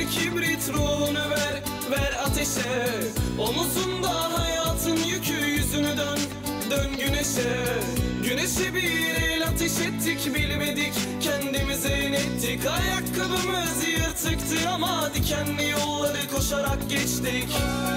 kibrit, ruhunu ver, ver ateşe. Omuzunda hayatın yükü, yüzünü dön, dön güneşe. Güneşe bir el ateş ettik, bilmedik kendimize inettik. Ayakkabımız yırtıktı ama dikenli yolları koşarak geçtik.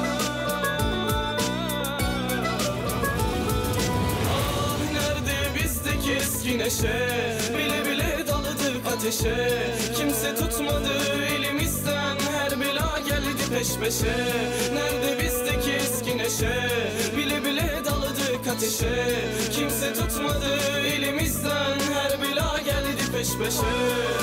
Ah nerede bizdeki eski neşe, bile bile daladık ateşe. Kimse tutmadı elimizden, her bela geldi peş peşe. Nerede bizdeki eski neşe, bile bile daladık ateşe. Kimse tutmadı elimizden, her bela geldi peş peşe.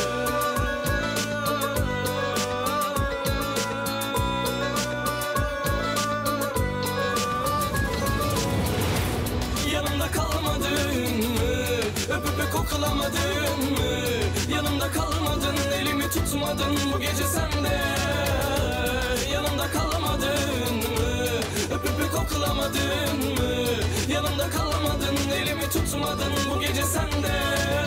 Yanımda kalmadın mı? Öpüp öp koklamadın mı? Yanımda kalmadın, elimi tutmadın bu gece sen de. Yanımda kalmadın mı? Öpüp öp koklamadın mı? Yanımda kalmadın, elimi tutmadın bu gece sen de.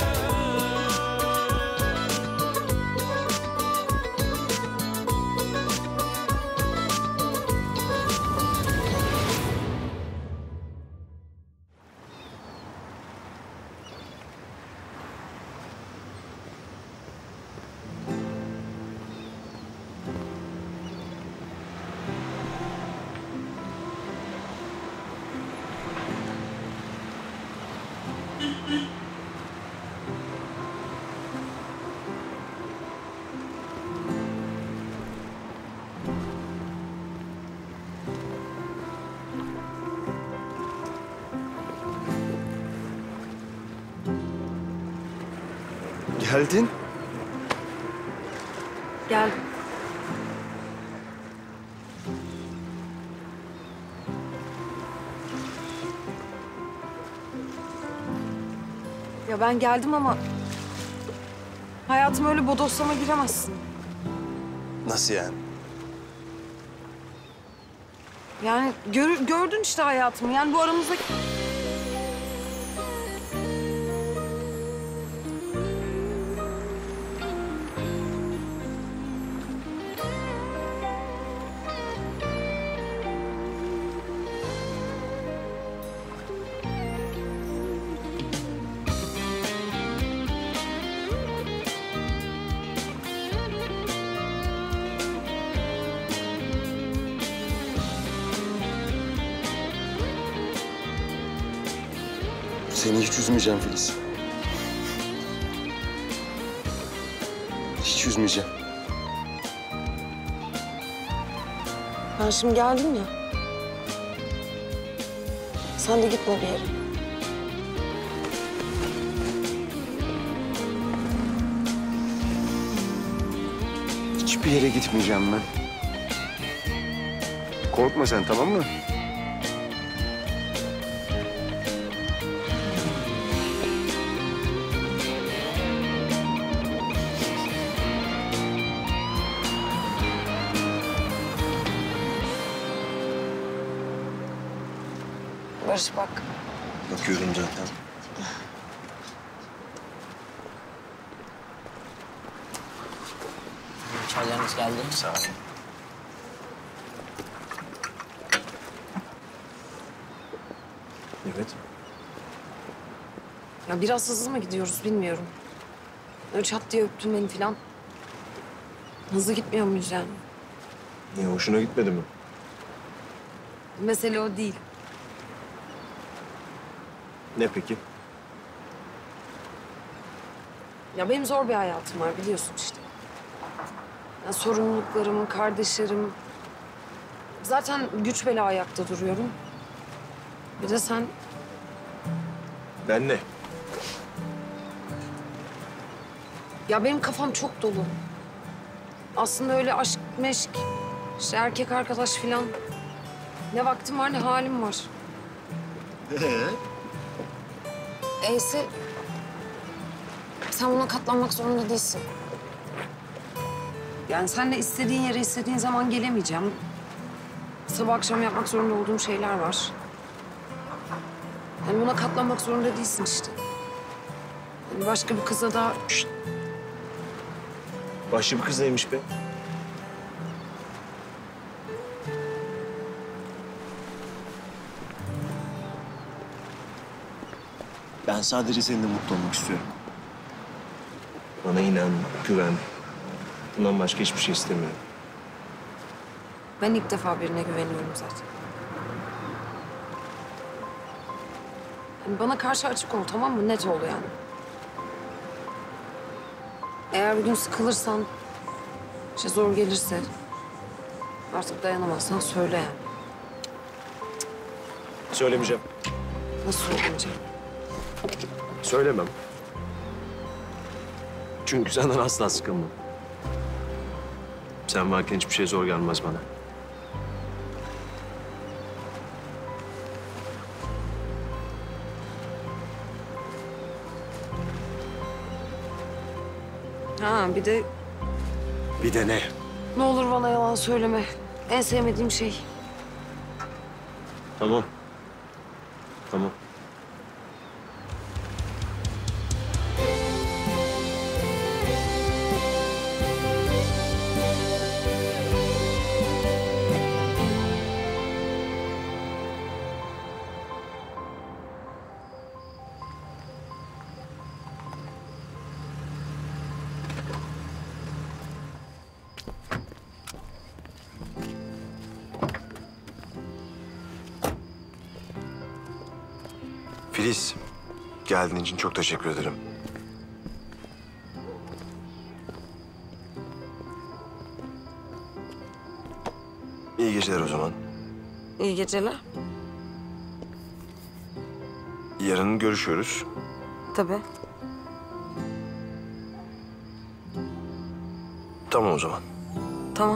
Geldin. Geldim. Ya ben geldim ama hayatıma öyle bodoslama giremezsin. Nasıl yani? Yani gördün işte hayatımı. Yani bu aramızda... Seni hiç üzmeyeceğim Filiz. Hiç üzmeyeceğim. Ben şimdi geldim ya. Sen de gitme bir yere. Hiçbir yere gitmeyeceğim ben. Korkma sen, tamam mı? Barış bak. Bakıyorum zaten. Çaylarınız geldi. Sağ ol. Evet. Ya biraz hızlı mı gidiyoruz bilmiyorum. Öyle çat diye öptün beni falan. Hızlı gitmiyor muyuz yani? Niye, hoşuna gitmedi mi? Mesele o değil. Ne peki? Ya benim zor bir hayatım var biliyorsun işte. Ya sorumluluklarım, kardeşlerim. Zaten güç bela ayakta duruyorum. Bir de sen... Ben ne? Ya benim kafam çok dolu. Aslında öyle aşk, meşk, işte erkek arkadaş falan. Ne vaktim var ne halim var. Eyse sen buna katlanmak zorunda değilsin. Yani seninle istediğin yere istediğin zaman gelemeyeceğim. Sabah akşam yapmak zorunda olduğum şeyler var. Yani buna katlanmak zorunda değilsin işte. Yani başka bir kıza da... Başka bir kız neymiş be? Ben sadece seninle mutlu olmak istiyorum. Bana inan, güven. Bundan başka hiçbir şey istemiyorum. Ben ilk defa birine güveniyorum zaten. Yani bana karşı açık ol, tamam mı? Net ol yani. Eğer bir gün sıkılırsan, işte zor gelirse, artık dayanamazsan söyle yani. Söylemeyeceğim. Nasıl söyleyeceğim? Söylemem. Çünkü senden asla sıkılmam. Sen varken hiçbir şey zor gelmez bana. Ha bir de Bir de ne? ne olur bana yalan söyleme. En sevmediğim şey. Tamam. Tamam. Filiz, geldiğin için çok teşekkür ederim. İyi geceler o zaman. İyi geceler. Yarın görüşüyoruz. Tabii. Tamam o zaman. Tamam.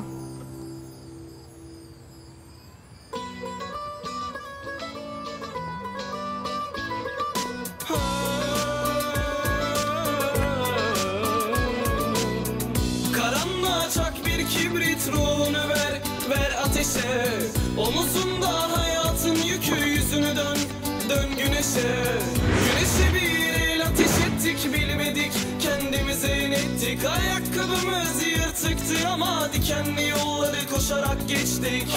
Karanlığa çak bir kibrit, ruhunu ver, ver ateşe. Omuzunda hayatın yükü, yüzünü dön, dön güneşe. Güneşe bir el ateş ettik, bilmedik kendimize inettik. Ayakkabımız yırtıktı ama dikenli yolları koşarak geçtik.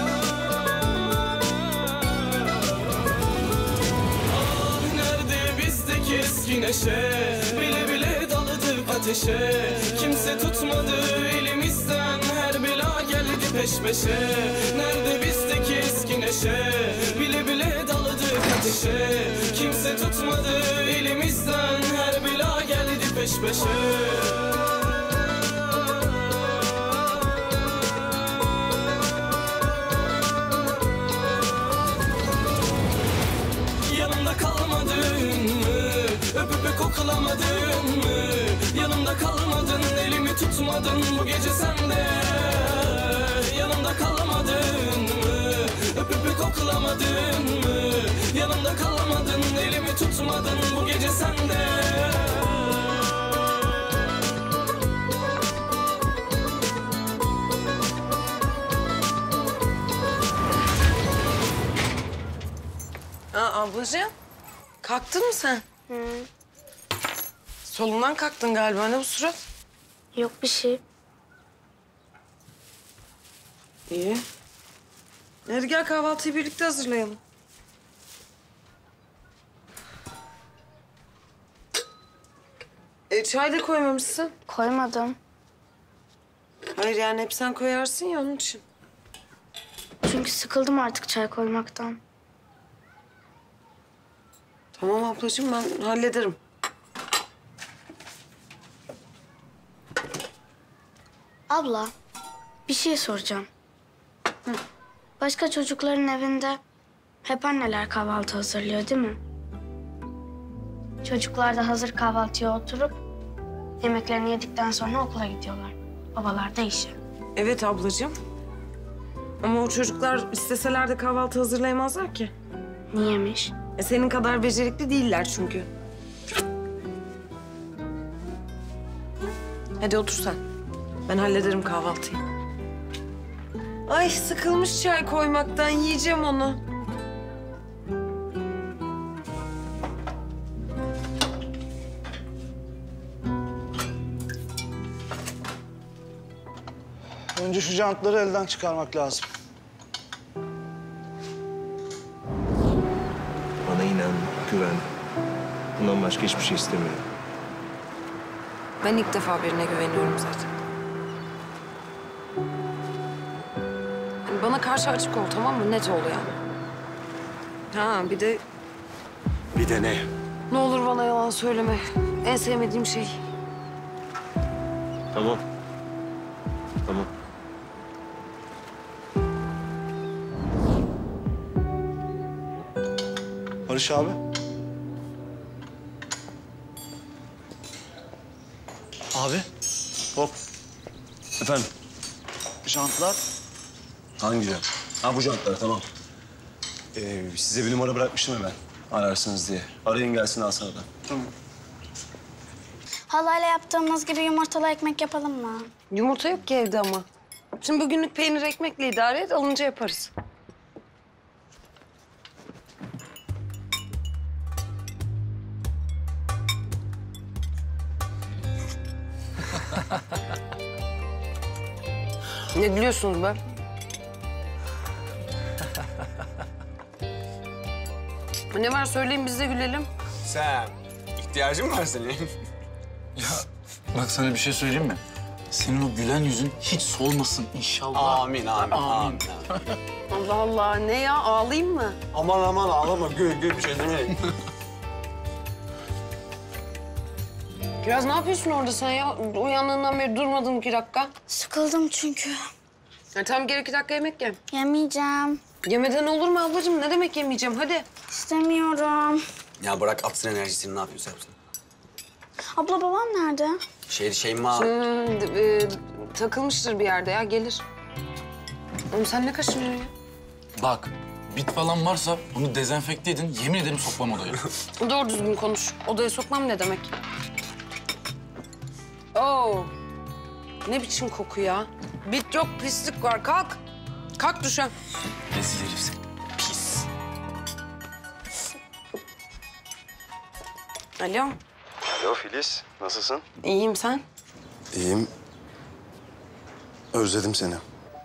Ah nerede bizdeki eski neşe, bile bile daladık ateşe. Kimse tutmadı elimizden, her bela geldi peş peşe. Nerede bizdeki eski neşe, bile bile daladık ateşe. Kimse tutmadı elimizden, her bela geldi peş peşe. Yanımda kalmadın mı? Öpüp koklamadın mı? Yanımda kalmadın, elimi tutmadın bu gece sen de. Yanımda kalmadın mı? Öpüp koklamadın mı? Yanımda kalmadın, elimi tutmadın bu gece sen de. Ablacığım, kalktın mı sen? Solundan kalktın galiba, ne bu surat? Yok bir şey. İyi. Hadi gel kahvaltıyı birlikte hazırlayalım. Çay da koymamışsın. Koymadım. Hayır yani hep sen koyarsın ya onun için. Çünkü sıkıldım artık çay koymaktan. Tamam ablacığım, ben hallederim. Abla, bir şey soracağım. Başka çocukların evinde hep anneler kahvaltı hazırlıyor değil mi? Çocuklar da hazır kahvaltıya oturup yemeklerini yedikten sonra okula gidiyorlar. Babalar da işe. Evet ablacığım. Ama o çocuklar isteseler de kahvaltı hazırlayamazlar ki. Niyemiş? Senin kadar becerikli değiller çünkü. Hadi otur sen. Ben hallederim kahvaltıyı. Ay sıkılmış çay koymaktan, yiyeceğim onu. Önce şu jantları elden çıkarmak lazım. Bana inan, güven. Bundan başka hiçbir şey istemiyorum. Ben ilk defa birine güveniyorum zaten. Hani bana karşı açık ol, tamam mı? Net ol yani. Ha bir de Bir de ne? ne olur bana yalan söyleme. En sevmediğim şey. Tamam. Tamam. Barış abi. Abi, Hop. Efendim? jantlar. Hangi jant? Ha bu jantlar tamam. Size bir numara bırakmıştım hemen. Ararsınız diye. Arayın gelsin Hasan'dan. Tamam. Halayla yaptığımız gibi yumurtalı ekmek yapalım mı? Yumurta yok ki evde ama. Şimdi bugünlük peynir ekmekle idare et, alınca yaparız. Ne gülüyorsunuz be? Ne var söyleyin biz de gülelim. Sen, ihtiyacın var senin. Bak sana bir şey söyleyeyim mi? Senin o gülen yüzün hiç solmasın inşallah. Amin, amin. Allah Allah ne ya ağlayayım mı? Aman aman ağlama, gül bir şey demeyin. Kiraz ne yapıyorsun orada sen ya? Uyandığından beri durmadın 2 dakika. Sıkıldım çünkü. Ya tamam gel 2 dakika yemek ye. Yemeyeceğim. Yemeden olur mu ablacığım? Ne demek yemeyeceğim? Hadi. İstemiyorum. Ya bırak atsın enerjisini, ne yapıyorsun yapsın. Abla babam nerede? Şeyma... Takılmıştır bir yerde ya gelir. Oğlum sen ne kaşınıyorsun ya? Bak bit falan varsa bunu dezenfekte edin. Yemin ederim sokmam odaya. Doğru düzgün konuş. Odaya sokmam ne demek? Oo. Ne biçim koku ya? Bit yok, pislik var. Kalk. Kalk duşa. Rezil herif seni. Pis. Alo. Alo Filiz, nasılsın? İyiyim sen? İyiyim. Özledim seni.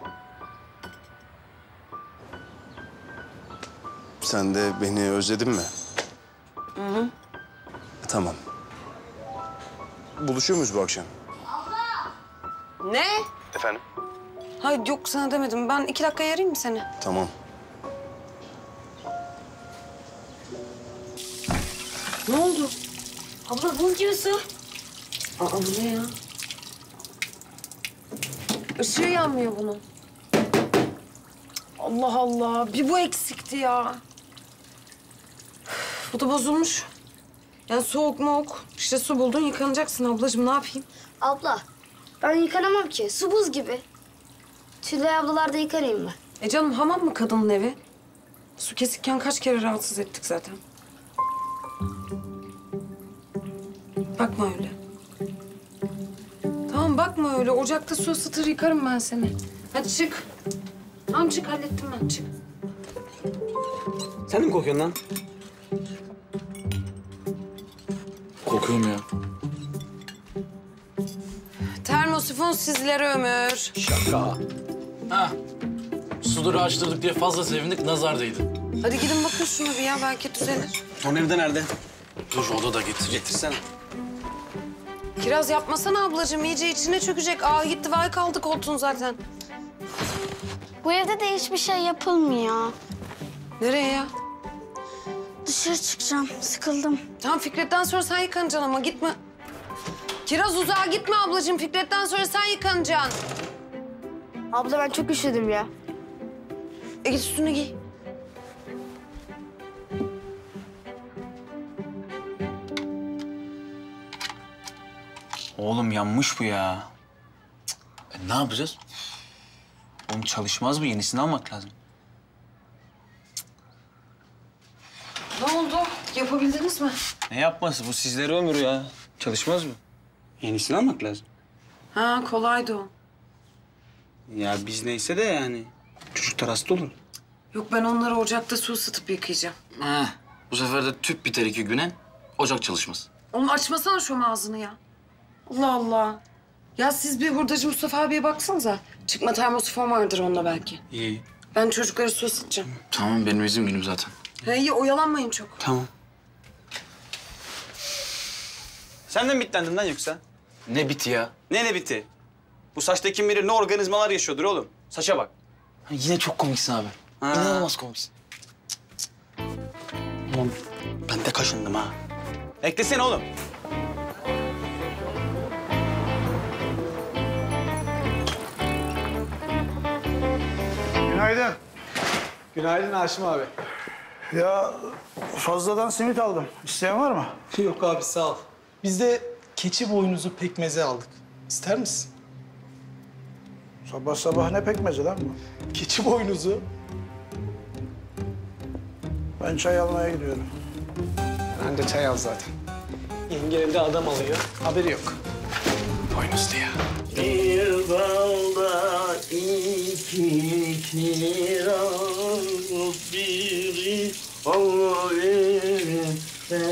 Sen de beni özledin mi? Hı. Tamam. Buluşuyor muyuz bu akşam? Ne? Efendim? Hayır yok sana demedim. Ben 2 dakika arayayım mı seni? Tamam. Ne oldu? Abla bunun gibisi. Aa bu ne ya? Işığı yanmıyor bunun. Allah Allah. Bir bu eksikti ya. Üf, bu da bozulmuş. Yani soğuk moğuk. İşte su buldun yıkanacaksın ablacığım. Ne yapayım? Abla, ben yıkanamam ki. Su buz gibi. Tülay ablalar da yıkanayım mı? Canım hamam mı kadının evi? Su kesikken kaç kere rahatsız ettik zaten. Bakma öyle. Tamam bakma öyle. Ocakta su ısıtır yıkarım ben seni. Hadi çık. Tamam çık hallettim ben çık. Sen de mi kokuyorsun lan? Kokuyorum ya. Termosifon sizlere ömür. Şaka. Ha. Suları açtırdık diye fazla sevindik, nazar değdi. Hadi gidin bakın şunu bir ya belki düzelir. O nerede? Dur oda da getir. Getirsene. Kiraz yapmasana ablacığım iyice içine çökecek. Aa gitti vay kaldı koltuğun zaten. Bu evde de hiçbir şey yapılmıyor. Nereye ya? Dışarı çıkacağım. Sıkıldım. Tamam Fikret'ten sonra sen yıkanacaksın ama gitme. Kiraz uzağa gitme ablacığım. Fikret'ten sonra sen yıkanacaksın. Abla ben çok üşüdüm ya. Git üstünü giy. Oğlum yanmış bu ya. Ne yapacağız? Oğlum çalışmaz bu, yenisini almak lazım. Ne oldu? Yapabildiniz mi? Ne yapması? Bu sizlere ömür ya. Çalışmaz mı? Yenisini almak lazım. Ha kolaydı o. Ya biz neyse de yani. Çocuklar hasta olur. Yok ben onları ocakta su ısıtıp yıkayacağım. Ha. Bu sefer de tüp biter 2 güne. Ocak çalışmaz. Oğlum açmasana şu ağzını ya. Allah Allah. Ya siz bir hurdacı Mustafa abiye baksanıza. Çıkma termosifon vardır onda belki. İyi. Ben çocuklara su ısıtacağım. Tamam benim izin günüm zaten. Ha iyi oyalanmayın çok. Tamam. Sen de mi bitlendin lan yoksa? Ne biti ya? Ne biti? Bu saçta kim bilir ne organizmalar yaşıyordur oğlum. Saça bak. Yine çok komiksin abi. Ha. İnanılmaz komiksin. Oğlum ben de kaşındım ha. Eklesene oğlum. Günaydın. Günaydın Haşim abi. Ya fazladan simit aldım. İsteyen var mı? Yok abi sağ ol. Biz de keçi boynuzu pekmezi aldık. İster misin? Sabah sabah ne pekmezi lan bu? Keçi boynuzu. Ben çay almaya gidiyorum. Ben de çay al zaten. Yenge evde adam alıyor. Haberi yok. Boynuzlu ya. Bir balda iki kiraz, biri verirsen.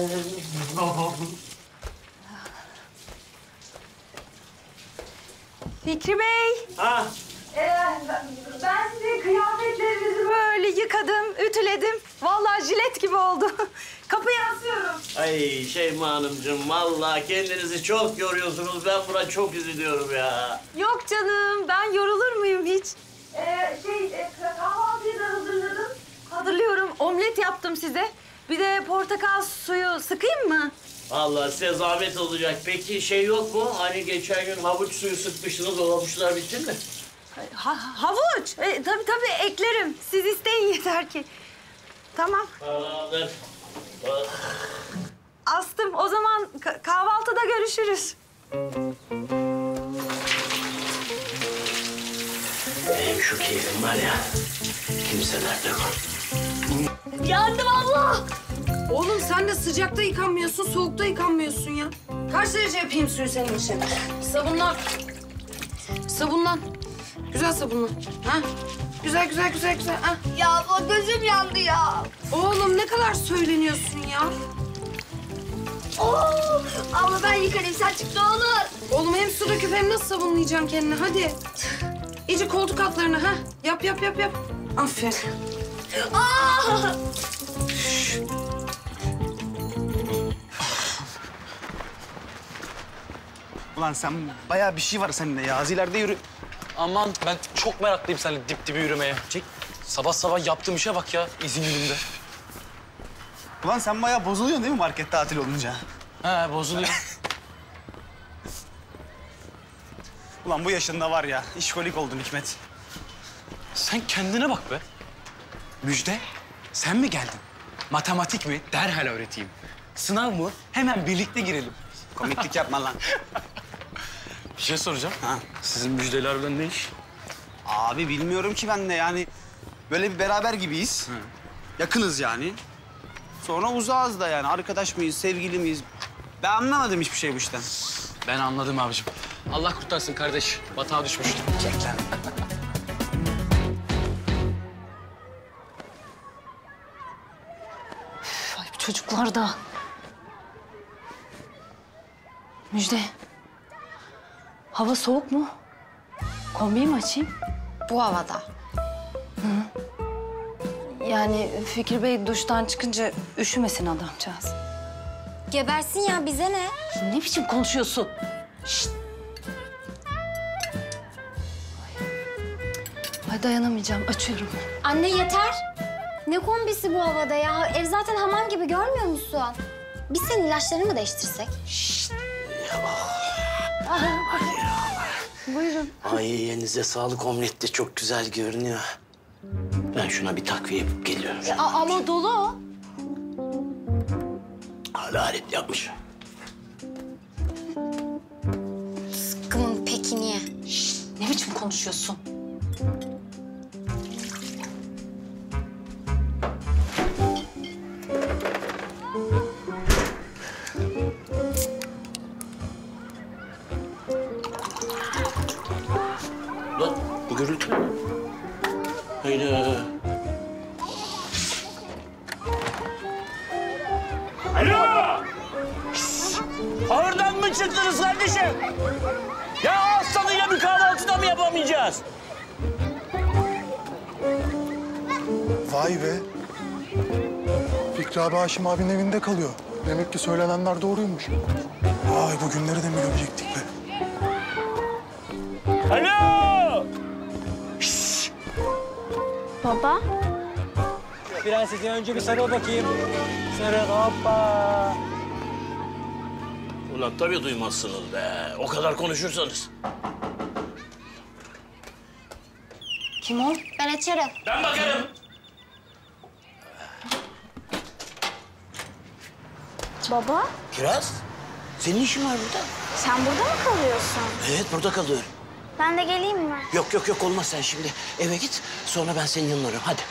Fikri Bey. Ha? Ben size kıyafetlerinizi böyle yıkadım, ütüledim. Vallahi jilet gibi oldu. Kapıya asıyorum. Ay Şeyma Hanımcığım, vallahi kendinizi çok yoruyorsunuz. Ben buna çok üzülüyorum ya. Yok canım, ben yorulur muyum hiç? Kahvaltıyı da hazırladım. Hazırlıyorum, omlet yaptım size. Bir de portakal suyu sıkayım mı? Vallahi size zahmet olacak. Peki şey yok mu? Hani geçen gün havuç suyu sıkmıştınız, o havuçlar bitti mi? Havuç. Tabii eklerim. Siz isteyin yeter ki. Tamam. Tamamdır. Astım. O zaman kahvaltıda görüşürüz. Benim şu keyfim var ya, kimselerde yok. Yandım abla. Oğlum sen de sıcakta yıkanmıyorsun, soğukta yıkanmıyorsun ya. Kaç derece yapayım suyu senin için? Sabunlan. Sabunlan. Güzel sabunlan. Ha? Güzel. Ha? Ya abla gözüm yandı ya. Oğlum ne kadar söyleniyorsun ya? Oo, abla ben yıkarım, sen çık ne olur. Oğlum hem su döküp hem nasıl sabunlayacaksın kendini? Hadi. İyice koltuk altlarını ha. Yap. Aferin. Aa! Ulan sen bayağı bir şey var seninle ya. Az ileride yürü. Aman ben çok meraklıyım seninle dip dibi yürümeye. Çek. Sabah sabah yaptığım işe bak ya izin günümde. Ulan sen bayağı bozuluyorsun değil mi market tatil olunca? He bozuluyor. Ulan bu yaşında var ya, işkolik oldun Hikmet. Sen kendine bak be. Müjde, sen mi geldin? Matematik mi? Derhal öğreteyim. Sınav mı? Hemen birlikte girelim. Komiklik yapma lan. Bir şey soracağım. Ha. Sizin müjdelerden ne iş? Abi bilmiyorum ki ben de yani. Böyle bir beraber gibiyiz. Yakınız yani. Sonra uzağız da yani. Arkadaş mıyız, sevgili miyiz? Ben anlamadım hiçbir şey bu işten. Ben anladım abicim. Allah kurtarsın kardeş. Batağa düşmüştüm. Çek lan. Ay bu çocuklar da. Müjde. Hava soğuk mu? Kombiyi mi açayım? Bu havada. Yani Fikri Bey duştan çıkınca üşümesin adamcağız. Gebersin ya, bize ne? Ne biçim konuşuyorsun? Şşt. Ay dayanamayacağım, açıyorum. Anne yeter. Ne kombisi bu havada ya? Ev zaten hamam gibi, görmüyor musun? Biz senin ilaçlarını mı değiştirsek? Buyurun. Ay elinize sağlık, omlet de çok güzel görünüyor. Ben şuna bir takviye yapıp geliyorum. Ama dolu o. Hala alet yapmış. Sıkkımın peki niye? Ne biçim konuşuyorsun? Lan bu gürültü ne? Hayda. Alo! Oradan mı çıktınız kardeşim? Ya ağız tadıyla bir kahvaltıda mı yapamayacağız? Vay be. Fikri abi Haşim abinin evinde kalıyor. Demek ki söylenenler doğruymuş. Ay bu günleri de mi görecektik be? Alo! Baba. Prensesi önce bir sarıl bakayım. Sarıl, hoppa. Ulan tabii duymazsınız be. O kadar konuşursanız. Kim o? Ben açarım. Ben bakarım. Baba, Kiraz, senin işin var burada. sen burada mı kalıyorsun? Evet, burada kalıyorum. Ben de geleyim mi? Yok yok yok olmaz, sen şimdi eve git. Sonra ben senin yanına uğrarım. Hadi.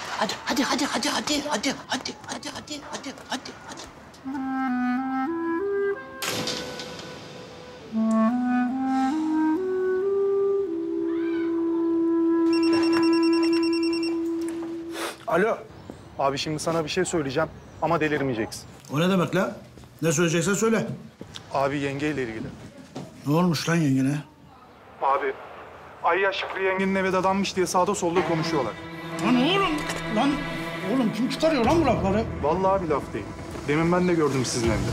Alo. Abi şimdi sana bir şey söyleyeceğim ama delirmeyeceksin. O ne demek lan? Ne söyleyeceksen söyle. Abi yengeyle ilgili. Ne olmuş lan yengene? Abi Ayya Şükrü yengenin eve dadanmış diye sağda solda konuşuyorlar. Lan oğlum, lan oğlum kim çıkarıyor lan bu lafları? Vallahi bir laf değil. Demin ben de gördüm sizin evde.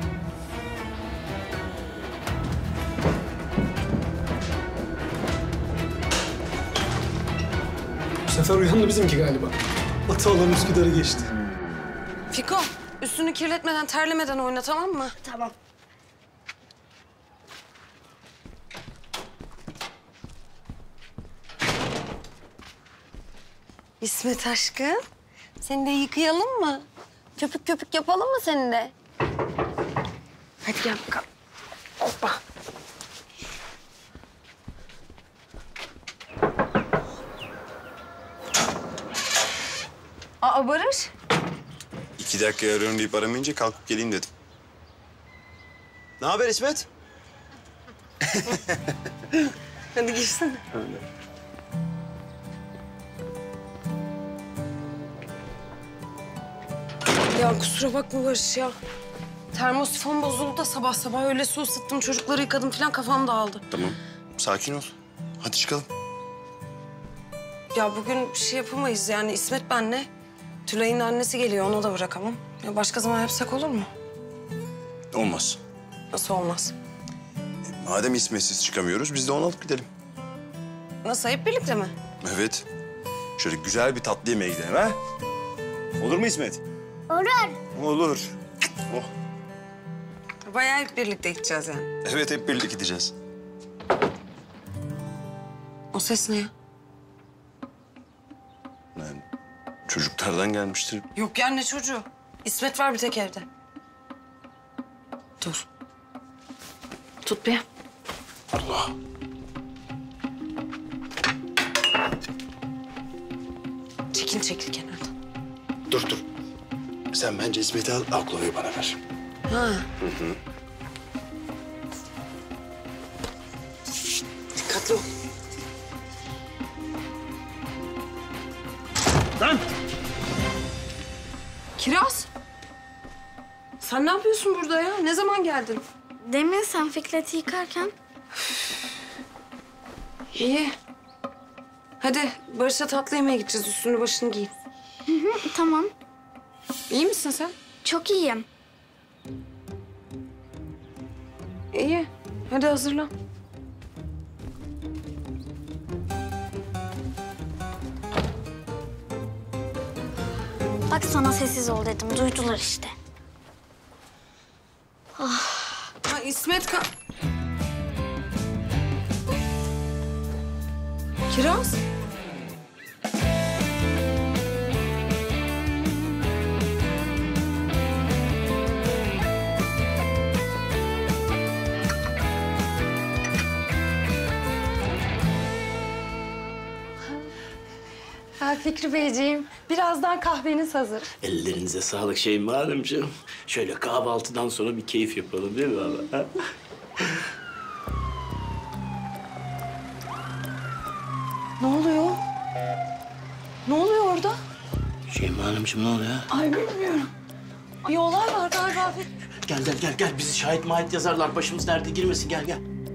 Bu sefer uyandı bizimki galiba. Atalan Üsküdar'ı geçti. Fiko, üstünü kirletmeden, terlemeden oyna, tamam mı? Tamam. İsmet aşkım, seni de yıkayalım mı? Köpük köpük yapalım mı seni de? Hadi gel bakalım. Hoppa. Aa Barış. 2 dakika arıyorum deyip aramayınca kalkıp geleyim dedim. Ne haber İsmet? Hadi girsene. Ya kusura bakma Barış ya. Termosifon bozuldu da sabah sabah öyle su ısıttım, çocukları yıkadım falan, kafam dağıldı. Tamam, sakin ol. Hadi çıkalım. Ya bugün bir şey yapamayız yani, İsmet benle. Tülay'ın annesi geliyor, onu da bırakamam. Ya başka zaman yapsak olur mu? Olmaz. Nasıl olmaz? Madem İsmet'siz çıkamıyoruz, biz de onu alıp gidelim. Nasıl, hep birlikte mi? Evet. Şöyle güzel bir tatlı yemeğe gidelim ha? Olur mu İsmet? Olur. Olur. Oh. Bayağı hep birlikte gideceğiz yani. Evet, hep birlikte gideceğiz. O ses ne ya? Yani çocuklardan gelmiştir. Yok ya, ne çocuğu? İsmet var bir tek evde. Dur. Tut bir. Allah. Çekil kenardan. Dur. Sen bence İsmet'i al, Aklo'yu bana ver. Ha. Hı. Dikkatli ol. Lan! Kiraz. Sen ne yapıyorsun burada ya? Ne zaman geldin? Demin sen Fikret'i yıkarken. İyi. Hadi Barış'a tatlı yemeğe gideceğiz. Üstünü başını giy. Tamam. İyi misin sen? Çok iyiyim. İyi. Hadi hazırlan. Bak sana sessiz ol dedim. Duydular işte. Ha İsmet Kiraz. Ha Fikri Beyciğim, birazdan kahveniz hazır. Ellerinize sağlık Şeyma Hanımcığım. Şöyle kahvaltıdan sonra bir keyif yapalım değil mi baba? Ha? Ne oluyor? Ne oluyor orada? Şeyma Hanımcığım ne oluyor? Ay bilmiyorum. Bir olay var galiba. Gel. Bizi şahit mahit yazarlar. Başımız derde girmesin. Gel.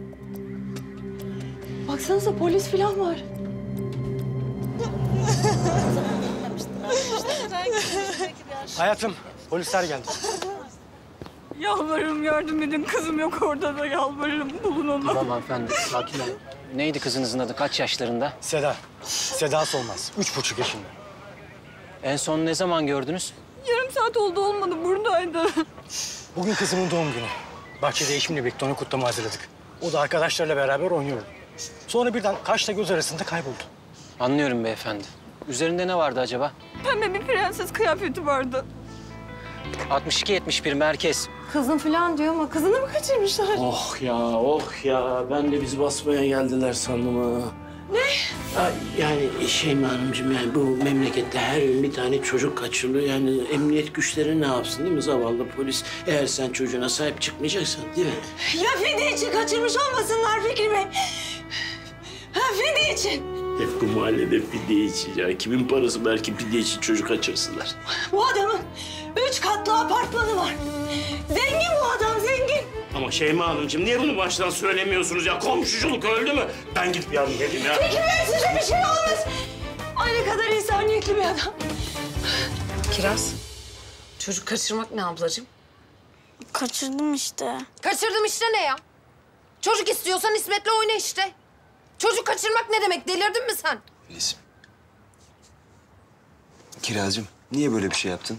Baksanıza polis falan var. Hayatım, Polisler geldi. Yalvarırım yardım edin. Kızım yok orada da yalvarırım. Bulun onu. Tamam hanımefendi, sakin olun. Neydi kızınızın adı? Kaç yaşlarında? Seda. Seda Solmaz. 3,5 yaşında. En son ne zaman gördünüz? Yarım saat oldu olmadı. Buradaydı. Bugün kızımın doğum günü. Bahçede eşimle birlikte ona kutlama hazırladık. O da arkadaşlarıyla beraber oynuyordu. Sonra birden kaşla göz arasında kayboldu. Anlıyorum beyefendi. Üzerinde ne vardı acaba? Pembe bir prenses kıyafeti vardı. 62-71 merkez. Kızım falan diyor ama kızını mı kaçırmışlar? Oh ya. Ben de bizi basmaya geldiler sandım ha. Ne? Yani Şeyma Hanımcığım, yani bu memlekette her gün bir tane çocuk kaçırılıyor. Yani emniyet güçleri ne yapsın değil mi, zavallı polis? Eğer sen çocuğuna sahip çıkmayacaksan değil mi? Ya fidye için kaçırmış olmasınlar Fikri Bey. Ha, fidye için. Hep bu mahallede fidye için ya. Kimin parası belki fidye için çocuk kaçırsınlar. Bu adamın 3 katlı apartmanı var. Zengin bu adam, zengin. Ama Şeyma Hanımcığım, niye bunu baştan söylemiyorsunuz ya? Komşuculuk öldü mü? Ben gidip yardım edeyim ya. Fikri Bey, size bir şey olmaz. Ay ne kadar insaniyetli bir adam. Kiraz, çocuk kaçırmak ne ablacığım? Kaçırdım işte. Kaçırdım işte ne ya? Çocuk istiyorsan İsmet'le oyna işte. Çocuk kaçırmak ne demek? Delirdin mi sen? Filiz. Kirazcığım, niye böyle bir şey yaptın?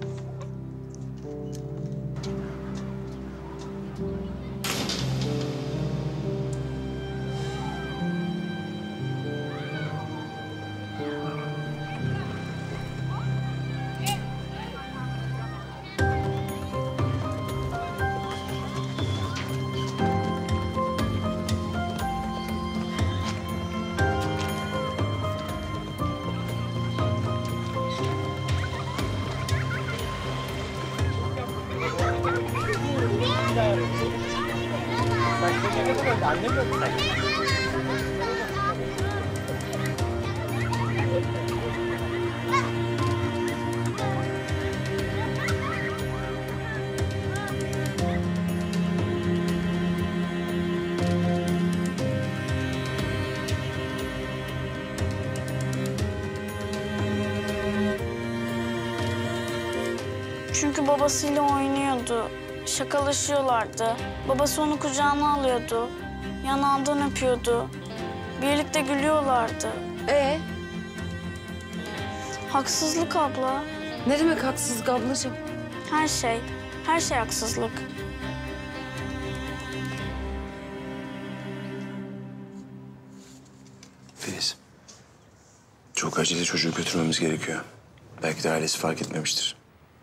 Çünkü babasıyla oynuyordu. Şakalaşıyorlardı. Babası onu kucağına alıyordu. Yanağından öpüyordu. Birlikte gülüyorlardı. Haksızlık abla. Ne demek haksızlık ablacığım? Her şey haksızlık. Filiz. Çok acele çocuğu götürmemiz gerekiyor. Belki de ailesi fark etmemiştir.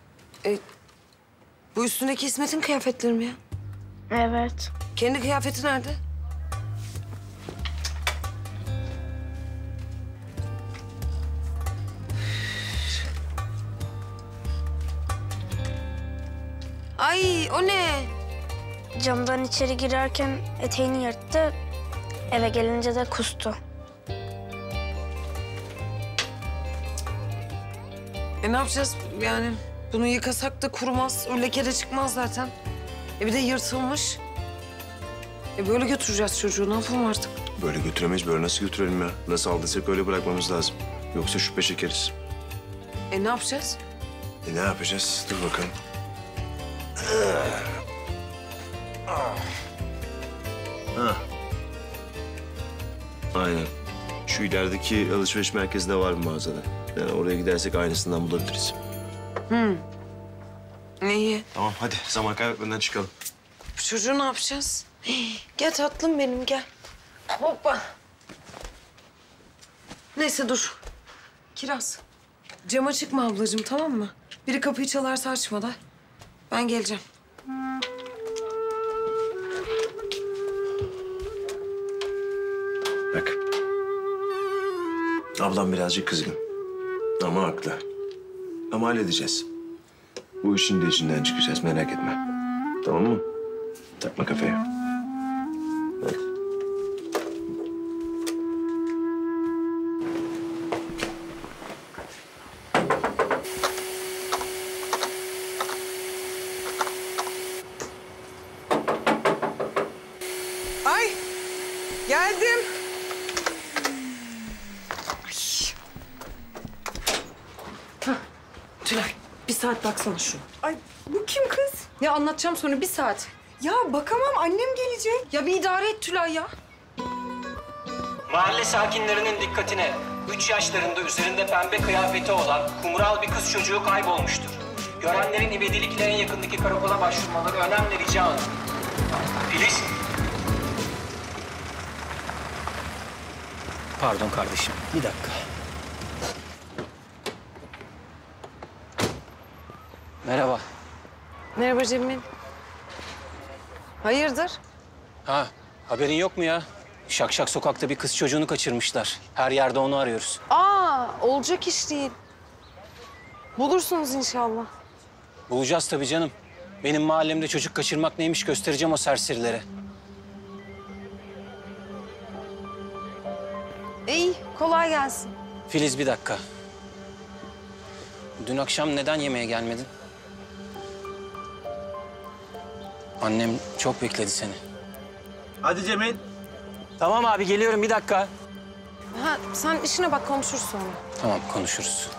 Bu üstündeki İsmet'in kıyafetleri mi ya? Evet. Kendi kıyafeti nerede? Ay o ne? Camdan içeri girerken eteğini yırttı. Eve gelince de kustu. Ne yapacağız yani? Bunu yıkasak da kurumaz, o leke de çıkmaz zaten. Bir de yırtılmış. Böyle götüreceğiz çocuğu, ne yapalım artık? Böyle götüremeyiz, böyle nasıl götürelim ya? Nasıl aldıysak öyle bırakmamız lazım. Yoksa şüphe çekeriz. Ne yapacağız? Ne yapacağız? Dur bakalım. Aynen. Şu ilerideki alışveriş merkezinde var bir mağazada. Yani oraya gidersek aynısından bulabiliriz. İyi. Tamam hadi zaman kaybetmeden çıkalım. Bu çocuğu ne yapacağız? Gel tatlım benim, gel. Hoppa. Neyse dur. Kiraz, cama çıkma ablacığım, tamam mı? Biri kapıyı çalarsa açma da. Ben geleceğim. Bak. Ablam birazcık kızgın. Ama haklı. Ama halledeceğiz. Bu işin de içinden çıkacağız, merak etme. Tamam mı? Takma kafaya. Hadi. Ay, geldim. Tülay, Bir saat baksana şu. Ay bu kim kız? Ya anlatacağım sonra, bir saat. Ya bakamam, annem gelecek. Ya bir idare et Tülay ya. Mahalle sakinlerinin dikkatine 3 yaşlarında üzerinde pembe kıyafeti olan kumral bir kız çocuğu kaybolmuştur. Görenlerin ivedilikle en yakındaki karakola başvurmaları önemli rica alınır. Filiz. Pardon kardeşim, bir dakika. Merhaba. Merhaba Cemil. Hayırdır? Ha, haberin yok mu ya? Şakşak sokakta bir kız çocuğunu kaçırmışlar. Her yerde onu arıyoruz. Olacak iş değil. Bulursunuz inşallah. Bulacağız tabii canım. Benim mahallemde çocuk kaçırmak neymiş göstereceğim o serserilere. İyi, kolay gelsin. Filiz bir dakika. Dün akşam neden yemeğe gelmedin? Annem çok bekledi seni. Hadi Cemil. Tamam abi geliyorum bir dakika. Ha, sen işine bak, konuşuruz sonra. Tamam konuşuruz.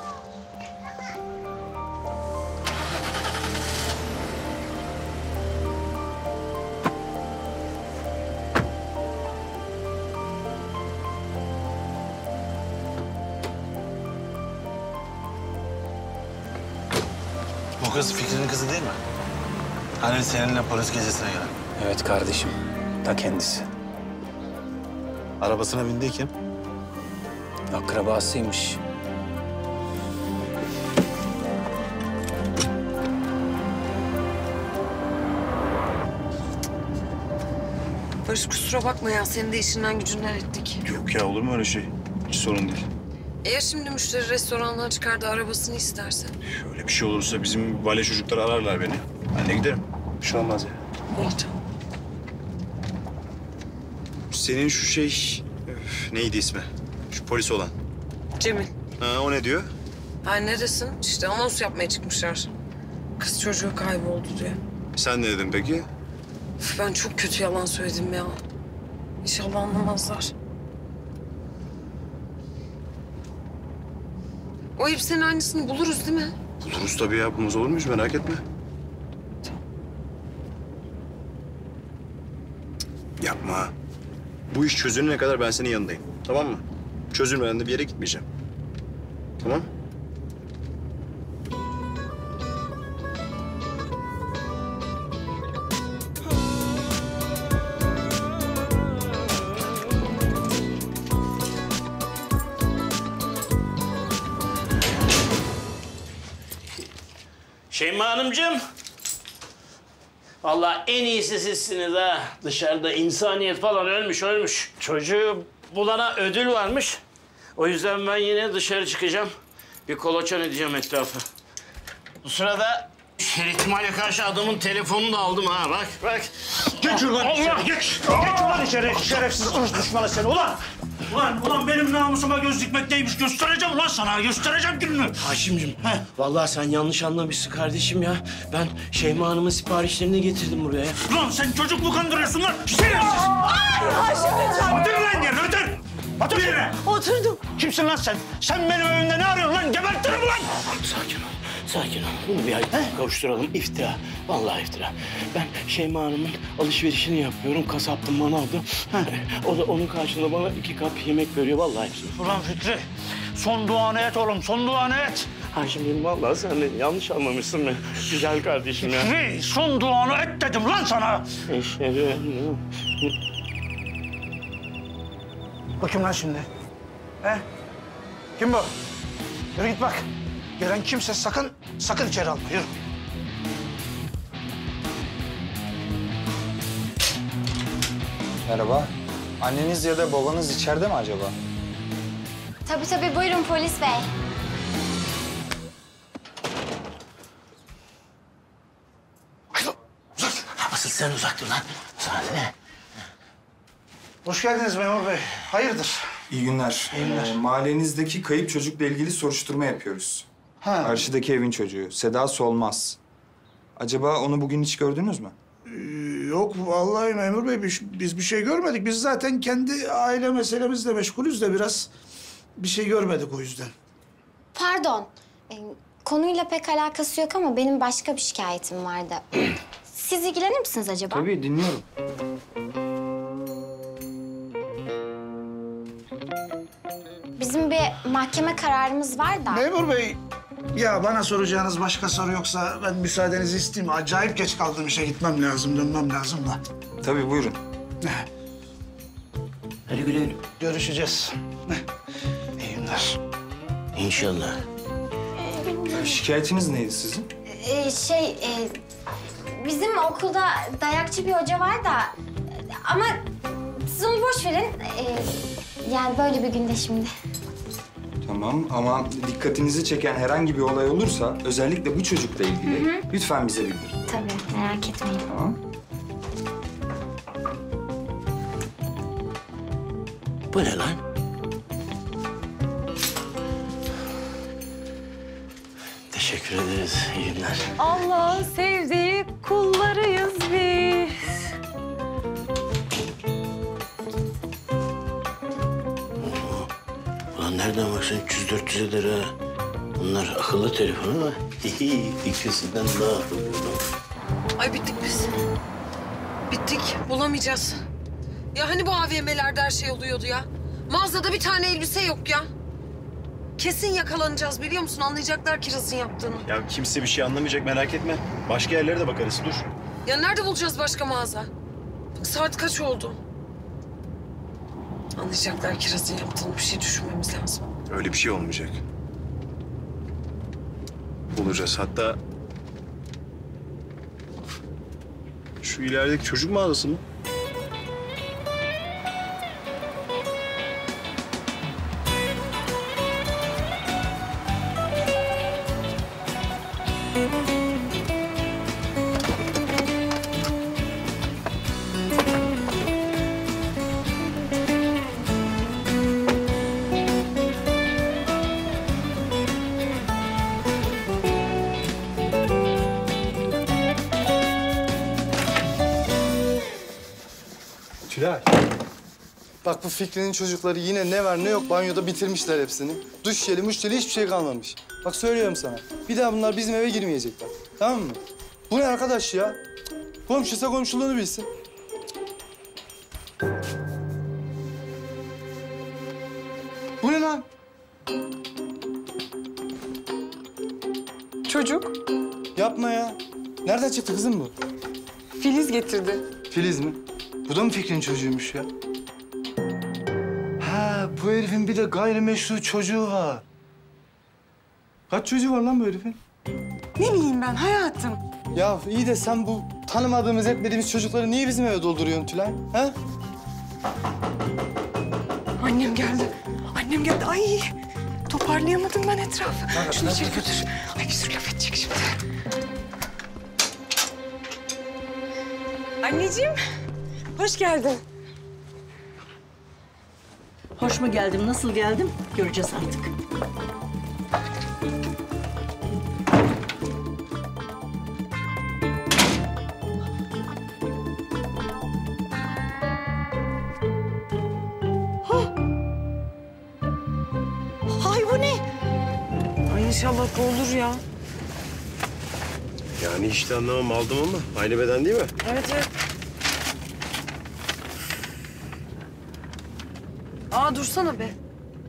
Bu kız Fikri'nin kızı değil mi? Hani seninle polis gecesine gelen. Evet kardeşim, ta kendisi. Arabasına bindiği kim? Akrabasıymış. Barış kusura bakma ya, senin de işinden gücünden ettik. Yok ya, olur mu öyle şey? Hiç sorun değil. Eğer şimdi müşteri restorandan çıkar da arabasını isterse? Öyle bir şey olursa bizim vale çocuklar ararlar beni. Ben de giderim. Bir şey olmaz ya. İyi tamam. Senin şu şey... neydi ismi? Şu polis olan. Cemil. Ha, o ne diyor? Ay neredesin? İşte anons yapmaya çıkmışlar. Kız çocuğu kayboldu diye. Sen ne dedin peki? Üf, ben çok kötü yalan söyledim ya. İnşallah anlamazlar. O elbisenin aynısını buluruz değil mi? Buluruz tabii ya. Bulmaz olur muyuz? Merak etme. Yapma. Bu iş çözülene kadar ben senin yanındayım. Tamam mı? Çözülmeden de bir yere gitmeyeceğim. Tamam? Şeyma Hanımcığım. Vallahi en iyisi sizsiniz ha. Dışarıda insaniyet falan ölmüş. Çocuğu bulana ödül varmış. O yüzden ben yine dışarı çıkacağım. Bir kolaçan edeceğim etrafı. Bu sırada her ihtimale karşı adamın telefonunu da aldım ha. Bak. Geç ulan içeri, geç. Geç ulan içeri, şerefsiz ırz düşmanı seni ulan. Ulan benim namusuma göz dikmek neymiş göstereceğim ulan sana, göstereceğim gününü. Haşimciğim, vallahi sen yanlış anlamışsın kardeşim ya. Ben Şeyma Hanım'ın siparişlerini getirdim buraya. Ulan sen çocuk mu kandırıyorsun lan? Şerefsiz! Otur lan yerine, otur! Otur yerine! Oturdum. Kimsin lan sen? Sen benim evimde ne arıyorsun lan? Gebertirim ulan! Sakin ol. Bunu bir kavuşturalım. İftira. Vallahi iftira. Ben Şeyma Hanım'ın alışverişini yapıyorum. Kasaptım, manavdım. O da onun karşılığında bana 2 kap yemek veriyor. Vallahi. Ulan Fikri, son duanı et oğlum, son duanı et. Haşimciğim vallahi sen de yanlış anlamışsın beni. Güzel kardeşim ya. Fikri, son duanı et dedim lan sana. Bu kim lan şimdi? Kim bu? Yürü git bak. Gelen kimse sakın içeri alma. Yürü. Merhaba. Anneniz ya da babanız içeride mi acaba? Tabii buyurun polis bey. Asıl sen uzak dur lan. Sana ne? Hoş geldiniz memur bey. Hayırdır? İyi günler. İyi günler. Mahallenizdeki kayıp çocukla ilgili soruşturma yapıyoruz. Karşıdaki evin çocuğu. Seda Solmaz. Acaba onu bugün hiç gördünüz mü? Yok vallahi memur bey biz bir şey görmedik. Biz zaten kendi aile meselemizle meşgulüz de biraz bir şey görmedik o yüzden. Pardon. konuyla pek alakası yok ama benim başka bir şikayetim vardı. Siz ilgilenir misiniz acaba? Tabii dinliyorum. Bizim bir mahkeme kararımız var da. Memur bey, ya bana soracağınız başka soru yoksa ben müsaadenizi isteyeyim. Acayip geç kaldım, işe gitmem lazım, dönmem lazım da. Tabii buyurun. Hadi güle güle. Görüşeceğiz. İyi günler. İnşallah. Şikayetiniz neydi sizin? Bizim okulda dayakçı bir hoca var da ama siz onu boş verin. Yani böyle bir günde şimdi. Tamam ama dikkatinizi çeken herhangi bir olay olursa özellikle bu çocukla ilgili lütfen bize bildirin. Tabii merak etmeyin. Tamam. Bu ne lan? Teşekkür ederiz. İyi günler. Allah'ın sevdiği kullarıyız biz. Ulan nereden baksan 300-400 eder ha. Bunlar akıllı telefon ama ikisinden daha akıllı. Ay bittik biz. Bittik. Bulamayacağız. Ya hani bu AVM'lerde her şey oluyordu ya? Mağazada bir tane elbise yok ya. Kesin yakalanacağız biliyor musun? Anlayacaklar Kiraz'ın yaptığını. Ya kimse bir şey anlamayacak merak etme. Başka yerlere de bakarız dur. Ya nerede bulacağız başka mağaza? Bak saat kaç oldu? Anlayacaklar Kiraz'ın yaptığını. Bir şey düşünmemiz lazım. Öyle bir şey olmayacak. Bulacağız. Hatta şu ilerideki çocuk mağazası mı? Tülay. Bak bu Fikri'nin çocukları yine ne var ne yok banyoda bitirmişler hepsini. Duş jeli, muş jeli hiçbir şey kalmamış. Bak söylüyorum sana. Bir daha bunlar bizim eve girmeyecekler. Tamam mı? Bu ne arkadaş ya? Komşuysa komşuluğunu bilsin. Bu ne lan? Çocuk. Yapma ya. Nereden çıktı kızım bu? Filiz getirdi. Filiz mi? Bu da mı Fikri'nin çocuğuymuş ya? Ha, bu herifin bir de gayrimeşru çocuğu var. Kaç çocuğu var lan bu herifin? Ne bileyim ben hayatım. Ya iyi de sen bu tanımadığımız, etmediğimiz çocukları niye bizim eve dolduruyorsun Tülay? Ha? Annem geldi. Annem geldi. Ay toparlayamadım ben etrafı. Şunu içeri götür. Ay bir sürü laf edecek şimdi. Anneciğim, hoş geldin. Hoş mu geldim, nasıl geldim göreceğiz artık. Ay bu ne? Ay inşallah bu olur ya. Yani işte anlamam aldım ama aynı beden değil mi? Evet evet. Aa dursana be.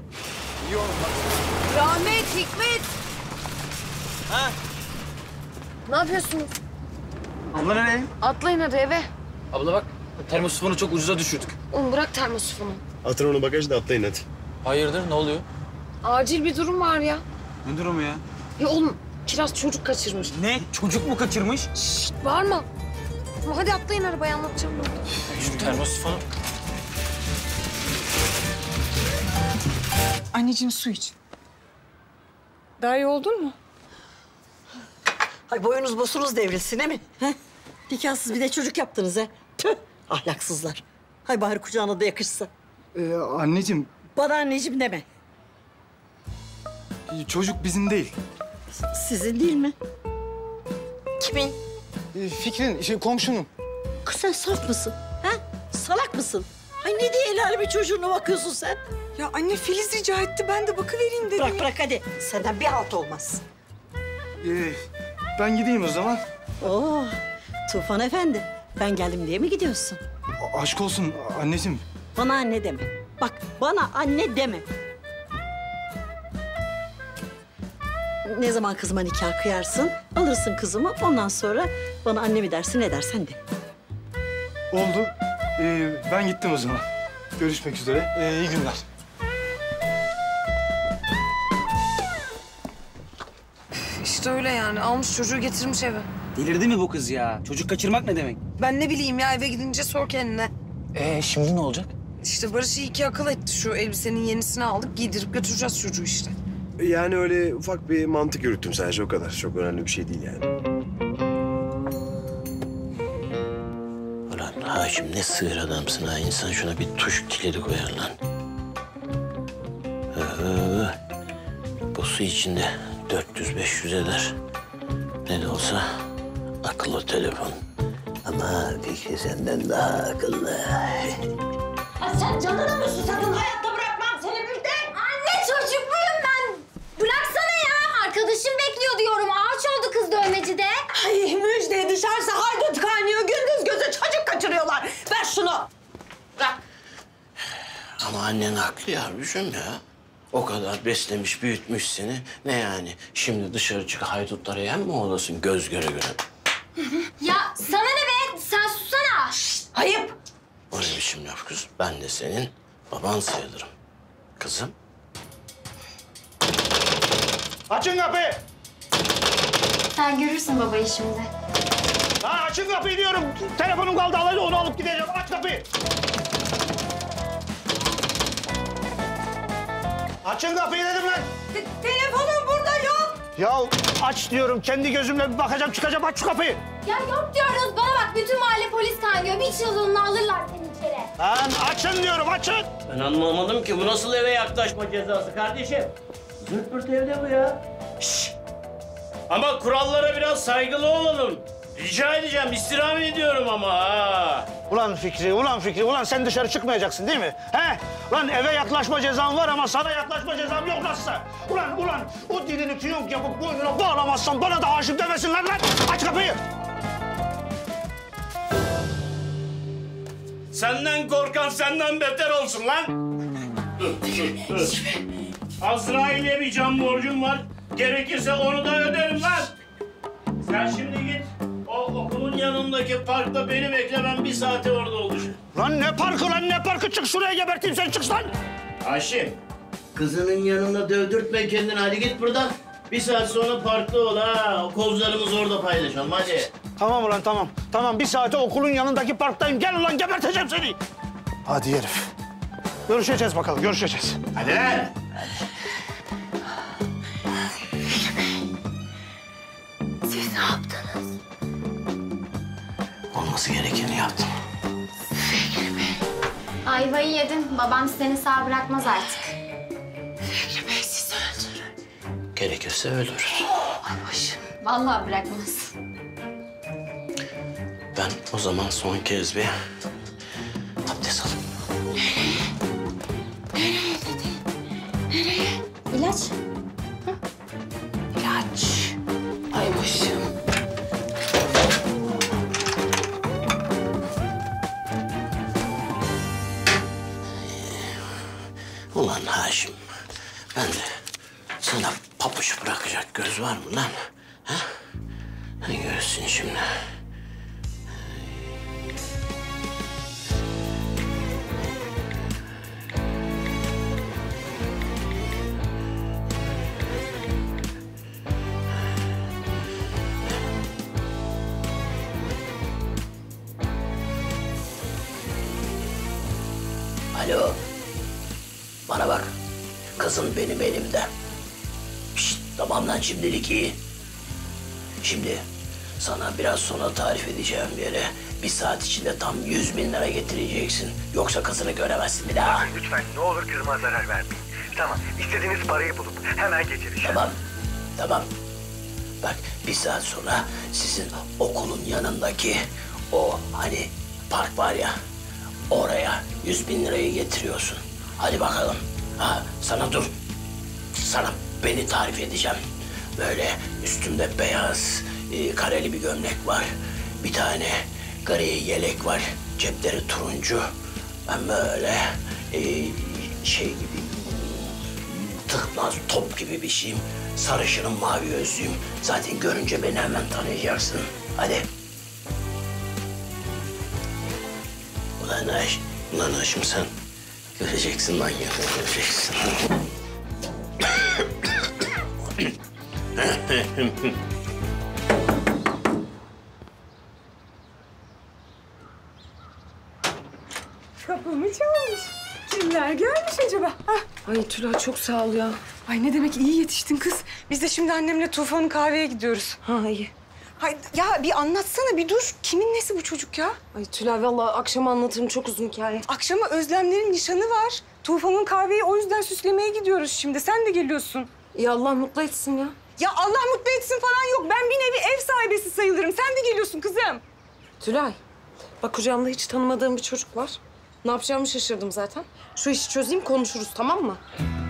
Rahmet, Hikmet. Ha? Ne yapıyorsunuz? Abla nereye? Atlayın hadi eve. Abla bak termosifonu çok ucuza düşürdük. Oğlum bırak termosifonu. Atın onu bagajda atlayın hadi. Hayırdır ne oluyor? Acil bir durum var ya. Ne durumu ya? Ya oğlum Kiraz çocuk kaçırmış. Ne? Çocuk mu kaçırmış? Şşt bağırma. Ama hadi atlayın arabaya anlatacağım ben. Şu termosifonu. Anneciğim su iç. Daha iyi oldun mu? Ay boyunuz bosunuz devrilsin he mi? He? Nikahsız bir de çocuk yaptınız he. Tüh ahlaksızlar. Hay bari kucağına da yakışsa. Anneciğim, Bana anneciğim deme. çocuk bizim değil. Sizin değil mi? Kimin? Fikri'nin, komşunun. Kız sen saf mısın? Ha? Salak mısın? Ay ne diye el alemi çocuğuna bakıyorsun sen? Ya anne Filiz rica etti ben de bakıvereyim dedim. Bırak bırak hadi. Senden bir halt olmaz. Ben gideyim o zaman. Oo, Tufan Efendi. Ben geldim diye mi gidiyorsun? Aşk olsun anneciğim. Bana anne deme. Bak bana anne deme. Ne zaman kızıma nikah kıyarsın, alırsın kızımı. Ondan sonra bana anne mi dersin, ne dersen de. Oldu. Ben gittim o zaman. Görüşmek üzere. İyi günler. İşte öyle yani. Almış çocuğu getirmiş eve. Delirdi mi bu kız ya? Çocuk kaçırmak ne demek? Ben ne bileyim ya, eve gidince sor kendine. Şimdi ne olacak? İşte Barış iyi ki akıl etti. Şu elbisenin yenisini aldık, giydirip götüreceğiz çocuğu işte. Yani öyle ufak bir mantık yürüttüm sadece, o kadar. Çok önemli bir şey değil yani. Ulan Haşim ne sığır adamsın ha. İnsan şuna bir tuş kilidi koyar lan. Bu su içinde 400-500 eder. Ne de olsa akıllı telefon. Ama Fikri senden daha akıllı. Sen canına mı susadın? Hayatta bırakmam seni Müjde. Anne çocuk muyum ben? Bıraksana ya. Arkadaşım bekliyor diyorum. Ağaç oldu kız dövmecide. Ay Müjde, dışarısı haydut kaynıyor. Gündüz göze çocuk kaçırıyorlar. Ver şunu. Bırak. Ama annen haklı ya Hüsnü ya. O kadar beslemiş, büyütmüş seni. Ne yani? Şimdi dışarı çık haydutlara yem mi olasın göz göre göre? Ya sana ne be? Sen sussana. Şişt, ayıp. O ne biçim laf kız? Ben de senin baban sayılırım. Kızım. Açın kapıyı. Sen görürsün babayı şimdi. Ha, açın kapıyı diyorum. Telefonum kaldı, alayım onu alıp gideceğim. Aç kapıyı. Açın kapıyı dedim lan. Telefonum burada yok. Ya aç diyorum. Kendi gözümle bir bakacağım, çıkacağım. Aç şu kapıyı. Ya yok diyoruz. Bana bak, bütün mahalle polis kaynıyor. Bir çığlığını alırlar seni içeri. Lan açın diyorum, açın. Ben anlamadım ki bu nasıl eve yaklaşma cezası kardeşim? Zırt pırt evde bu ya. Şşş. Ama kurallara biraz saygılı olalım. Rica edeceğim, istirham ediyorum ama ha. Ulan Fikri, ulan sen dışarı çıkmayacaksın değil mi? He? Ulan eve yaklaşma cezam var ama sana yaklaşma cezam yok nasılsa. Ulan o dilini fiyonk yapıp boynuna bağlamazsan bana da aşık demesinler lan. Aç kapıyı. Senden korkan senden beter olsun lan. Dur. Azrail'e bir can borcum var. Gerekirse onu da öderim lan. Sen şimdi git. O okulun yanındaki parkta beni bekle. Ben 1 saate orada olacağım. Lan ne parkı? Çık şuraya geberteyim seni, çık lan. Haşim, kızının yanında dövdürtme kendini. Hadi git buradan. 1 saat sonra parkta ol ha. O kozlarımızı orada paylaşalım hadi. Tamam ulan tamam. Tamam 1 saate okulun yanındaki parktayım. Gel ulan geberteceğim seni. Hadi herif. Görüşeceğiz bakalım, görüşeceğiz. Hadi lan. Siz ne yaptınız? Olması gerekeni yaptım. Ayvayı yedin. Babam seni sağ bırakmaz artık. Fikri Bey sizi öldürür. Gerekirse ölürüz. Ay başım. Vallahi bırakmaz. Ben o zaman son kez bir abdest alayım. Nereye dedi? Nereye? İlaç. İlaç. Ay başım. Ulan Haşim, ben de sana pabuç bırakacak göz var mı lan? Ha? Görürsün şimdi. Alo. Bana bak. Kızım benim elimde. Şişt, tamam lan şimdilik iyi. Şimdi sana biraz sonra tarif edeceğim bir yere 1 saat içinde tam 100.000 lira getireceksin. Yoksa kızını göremezsin bir daha. Lütfen ne olur kızıma zarar vermeyin. Tamam, istediğiniz parayı bulup hemen getireceğim. Tamam. Bak 1 saat sonra sizin okulun yanındaki o hani park var ya, oraya 100.000 lirayı getiriyorsun. Hadi bakalım. Ha, sana beni tarif edeceğim. Böyle üstümde beyaz kareli bir gömlek var. Bir tane gri yelek var. Cepleri turuncu. Ben böyle şey gibi tıknaz top gibi bir şeyim. Sarışınım, mavi gözlüyüm. Zaten görünce beni hemen tanıyacaksın. Hadi. Ulan aşım sen göreceksin lan göreceksin. Kapımı çalmış. Kimler gelmiş acaba? Ay Tülay çok sağ ol ya. Ay ne demek iyi yetiştin kız. Biz de şimdi annemle Tufan'ın kahveye gidiyoruz. Ha iyi. Ay ya bir anlatsana bir dur. Kimin nesi bu çocuk ya? Ay Tülay vallahi akşam anlatırım çok uzun hikaye. Akşama Özlemlerin nişanı var. Tufan'ın kahveyi o yüzden süslemeye gidiyoruz şimdi. Sen de geliyorsun. Ya Allah mutlu etsin ya. Ya Allah mutlu etsin falan yok. Ben bir nevi ev sahibesi sayılırım. Sen de geliyorsun kızım. Tülay bak kucağımda hiç tanımadığım bir çocuk var. Ne yapacağımı şaşırdım zaten. Şu işi çözeyim konuşuruz tamam mı?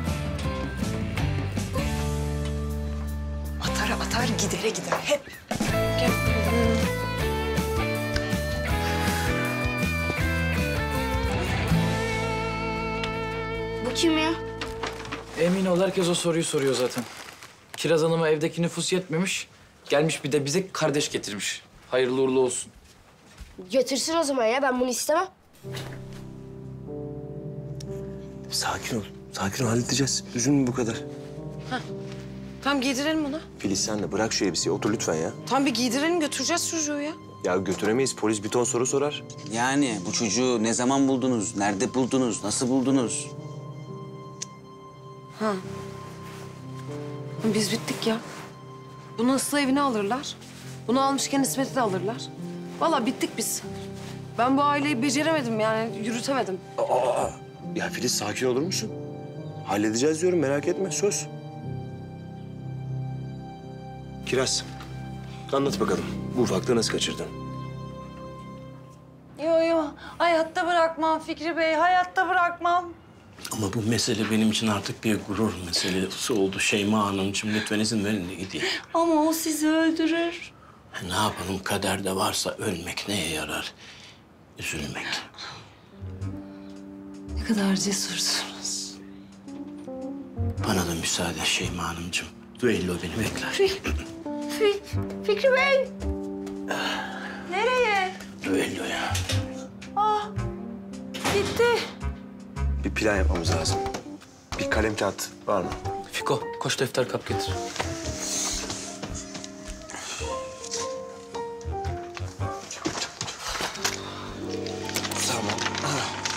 Atara atar gidere gider hep. Gel. Bu kim ya? Emin ol herkes o soruyu soruyor zaten. Kiraz Hanım'a evdeki nüfus yetmemiş. Gelmiş bir de bize kardeş getirmiş. Hayırlı uğurlu olsun. Götürsün o zaman ya. Ben bunu istemem. Sakin ol. Sakin ol halledeceğiz. Üzülme bu kadar. Tamam giydirelim onu. Filiz sen de bırak şu elbiseyi. Otur lütfen ya. Tamam bir giydirelim götüreceğiz çocuğu ya. Ya götüremeyiz. Polis bir ton soru sorar. Yani bu çocuğu ne zaman buldunuz? Nerede buldunuz? Nasıl buldunuz? Ha. Biz bittik ya. Bunu ıslı evine alırlar. Bunu almışken İsmet'i de alırlar. Vallahi bittik biz. Ben bu aileyi beceremedim yani yürütemedim. Ya Filiz sakin olur musun? Halledeceğiz diyorum merak etme söz. Kiraz, anlat bakalım. Bu ufaklığı nasıl kaçırdın? Yo hayatta bırakmam Fikri Bey, hayatta bırakmam. Ama bu mesele benim için artık bir gurur meselesi oldu Şeyma Hanımcığım. Lütfen izin verin de gideyim. Ama o sizi öldürür. Ne yapalım kaderde varsa ölmek neye yarar? Üzülmek. Ne kadar cesursunuz. Bana da müsaade Şeyma Hanımcığım. Düello beni bekler. Fikri Bey. Nereye? Düelloya. Gitti. Bir plan yapmamız lazım. Bir kalem kağıt var mı? Fiko koş defter kap getir. Tamam.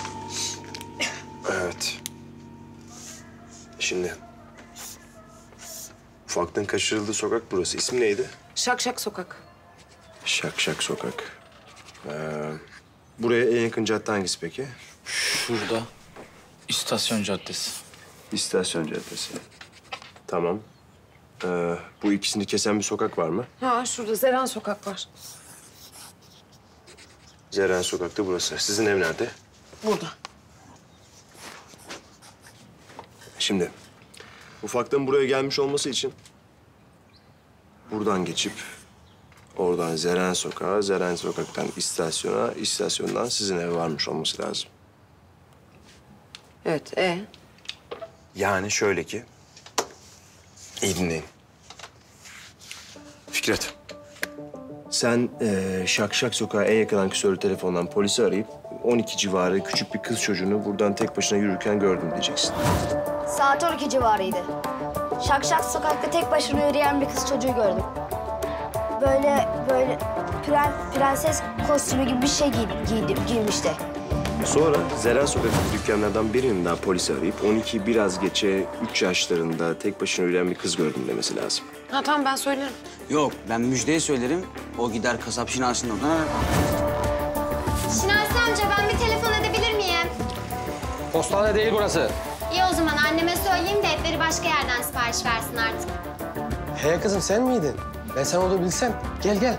Evet. Şimdi... Ufaklığın kaçırıldığı sokak burası. İsmi neydi? Şak Şak Sokak. Şak Şak Sokak. Buraya en yakın cadde hangisi peki? Şurada. İstasyon Caddesi. İstasyon Caddesi. Tamam. Bu ikisini kesen bir sokak var mı? Ha şurada Zeren Sokak var. Zeren Sokak'ta burası. Sizin ev nerede? Burada. Şimdi ufaklığın buraya gelmiş olması için buradan geçip oradan Zeren Sokağa, Zeren Sokak'tan istasyona, istasyondan sizin eve varmış olması lazım. Evet, Yani şöyle ki... İyi dinleyin. Fikret. Sen Şak Şak Sokağa en yakın ankesörlü telefondan polisi arayıp 12 civarı küçük bir kız çocuğunu buradan tek başına yürürken gördüm diyeceksin. Saat 12 civarıydı. Şak Şak Sokak'ta tek başına yürüyen bir kız çocuğu gördüm. Böyle prenses kostümü gibi bir şey giymişti. Sonra Zeren Sokak'taki dükkanlardan birinin daha polisi arayıp 12 biraz geçe 3 yaşlarında tek başına yürüyen bir kız gördüm demesi lazım. Ha tamam ben söylerim. Yok ben Müjde'ye söylerim. O gider kasap Şinasi'nin oradan. Şinasi amca ben bir telefon edebilir miyim? Postane değil burası. İyi o zaman anneme söyleyeyim de etleri başka yerden sipariş versin artık. He kızım sen miydin? Ben sen olduğunu bilsem. Gel gel.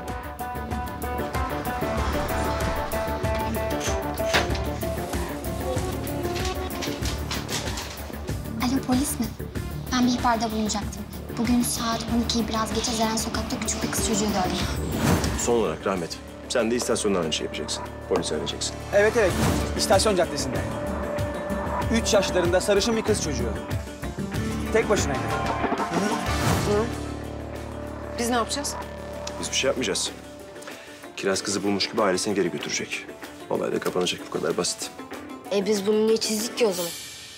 Alo polis mi? Ben bir ihbarda bulunacaktım. Bugün saat 12'yi biraz geçe Zeren Sokak'ta küçük bir kız çocuğu gördüm. Son olarak Rahmet, sen de istasyonda aynı şey yapacaksın. Polisi arayacaksın. Evet, İstasyon Caddesi'nde. 3 yaşlarında sarışın bir kız çocuğu. Tek başınaydı. Biz ne yapacağız? Biz bir şey yapmayacağız. Kiraz kızı bulmuş gibi ailesine geri götürecek. Olay da kapanacak, bu kadar basit. Biz bunu niye çizdik ki o zaman?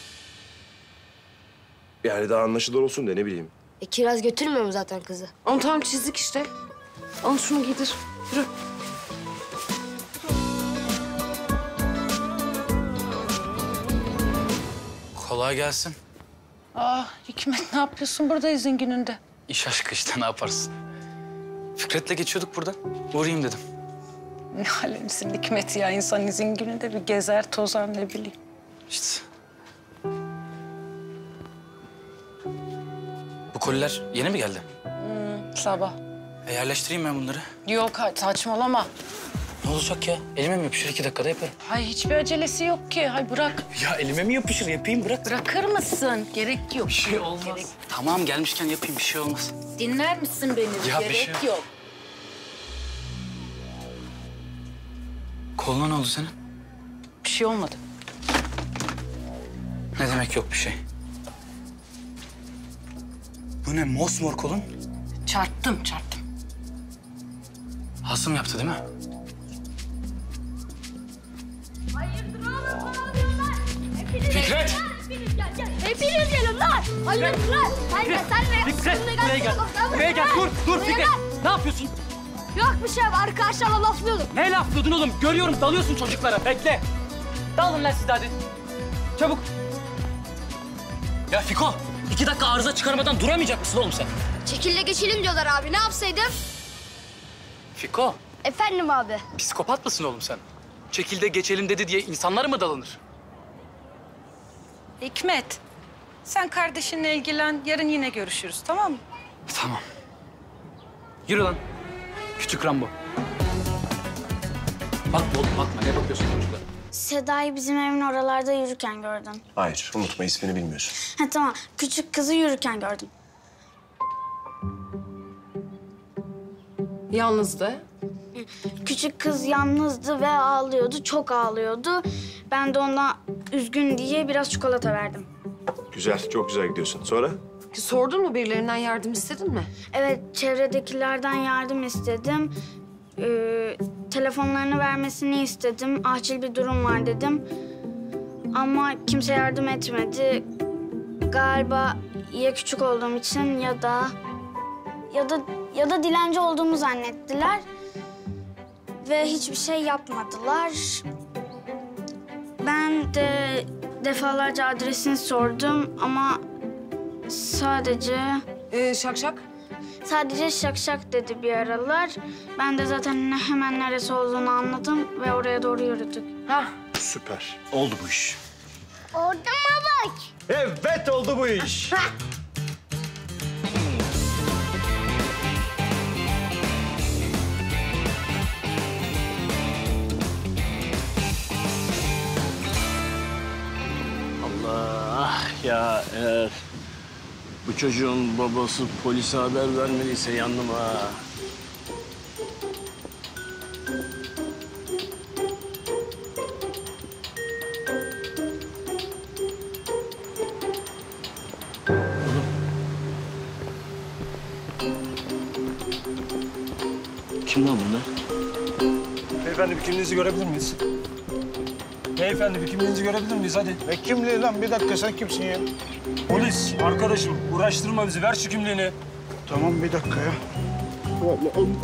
Yani daha anlaşılır olsun de ne bileyim. Kiraz götürmüyor mu zaten kızı? Onu tam çizdik işte. Al şunu giydir. Yürü. Kolay gelsin. Hikmet ne yapıyorsun burada izin gününde? İş aşkı işte ne yaparsın? Fikret'le geçiyorduk burada. Uğrayayım dedim. Ne alemsin Hikmet ya. İnsan izin gününde bir gezer tozar ne bileyim. İşte. Bu koliler yeni mi geldi? Sabah. Yerleştireyim ben bunları. Yok saçmalama. Ne olacak ya? Elime mi yapışır 2 dakikada yaparım. Hay hiçbir acelesi yok ki. Hay bırak. Ya elime mi yapışır? Yapayım bırak. Bırakır mısın? Gerek yok. Bir şey olmaz. Tamam gelmişken yapayım bir şey olmaz. Dinler misin beni? Ya bir Gerek şey- yok. Koluna ne oldu senin? Bir şey olmadı. Ne demek yok bir şey? Bu ne mosmor kolun? Çarptım. Hasım yaptı değil mi? Fikret! Hepiniz gelin lan! Hayırdır lan? Sen de sen de. Fikret buraya gel. Buraya gel dur Fikret. Ne yapıyorsun? Yok bir şey arkadaşlarla laflıyorduk. Ne laflıyordun oğlum? Görüyorum dalıyorsun çocuklara. Bekle. Dalın lan siz de hadi. Çabuk. Ya Fiko 2 dakika arıza çıkarmadan duramayacak mısın oğlum sen? Çekille geçelim diyorlar abi. Ne yapsaydım? Fiko Efendim abi. psikopat mısın oğlum sen? Çekilde geçelim dedi diye insanlar mı dalınır? Hikmet, sen kardeşinle ilgilen. Yarın yine görüşürüz, tamam mı? Tamam. Yürü lan. Küçük Rambo. Bakma oğlum bakma. Ne bakıyorsun çocuklar? Seda'yı bizim evin oralarda yürürken gördüm. Hayır, unutma ismini bilmiyorsun. Ha tamam. Küçük kızı yürürken gördüm. Yalnızdı. Küçük kız yalnızdı ve ağlıyordu. Çok ağlıyordu. Ben de ona üzgün diye biraz çikolata verdim. Güzel, çok güzel gidiyorsun. Sonra? Sordun mu birilerinden yardım istedin mi? Evet, çevredekilerden yardım istedim. Telefonlarını vermesini istedim. Acil bir durum var dedim. Ama kimse yardım etmedi. Galiba ya küçük olduğum için ya da dilenci olduğumu zannettiler. Ve hiçbir şey yapmadılar. Ben de defalarca adresini sordum ama sadece... Şakşak? Sadece şakşak dedi bir aralar. Ben de zaten hemen neresi olduğunu anladım ve oraya doğru yürüdük. Süper. Oldu bu iş. Orada mı bak? Evet, oldu bu iş. Allah ya eğer bu çocuğun babası polise haber vermediyse yandım ha. Kim lan bunlar? Beyefendi bir kimliğinizi görebilir miyiz? Beyefendi bir kimliğinizi görebilir miyiz hadi? Ne kimliği lan? Bir dakika sen kimsin ya? Polis arkadaşım uğraştırma bizi ver şu kimliğini. Tamam bir dakika ya. Allah'ım.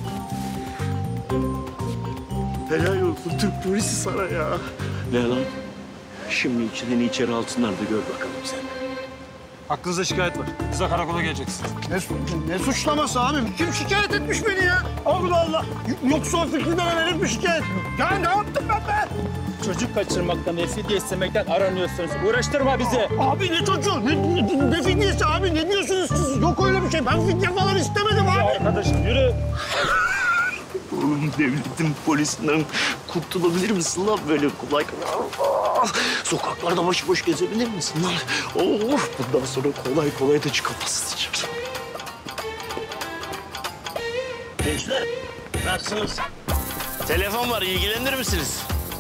Helal olsun Türk polisi sana ya. Ne lan? Şimdi seni içeri alsınlar da gör bakalım sen. Hakkınızda şikayet var. Bize karakola geleceksiniz. Ne suçlaması abi? Kim şikayet etmiş beni ya? Allah Allah. Yoksa o Fikri'den verir mi şikayet? Ya ne yaptım ben be? Çocuk kaçırmaktan ve fidye istemekten aranıyorsunuz. Uğraştırma bizi. Abi ne çocuğu? Ne fidyesi abi? Ne diyorsunuz siz? Yok öyle bir şey. Ben fidye falan istemedim abi. Arkadaşım yürü. Oğlum devletin polisinden kurtulabilir misin lan böyle kolay kolay? Sokaklarda başıboş gezebilir misin lan? Of bundan sonra kolay kolay da çıkamazsın. Gençler, nasılsınız? Telefon var, ilgilenir misiniz?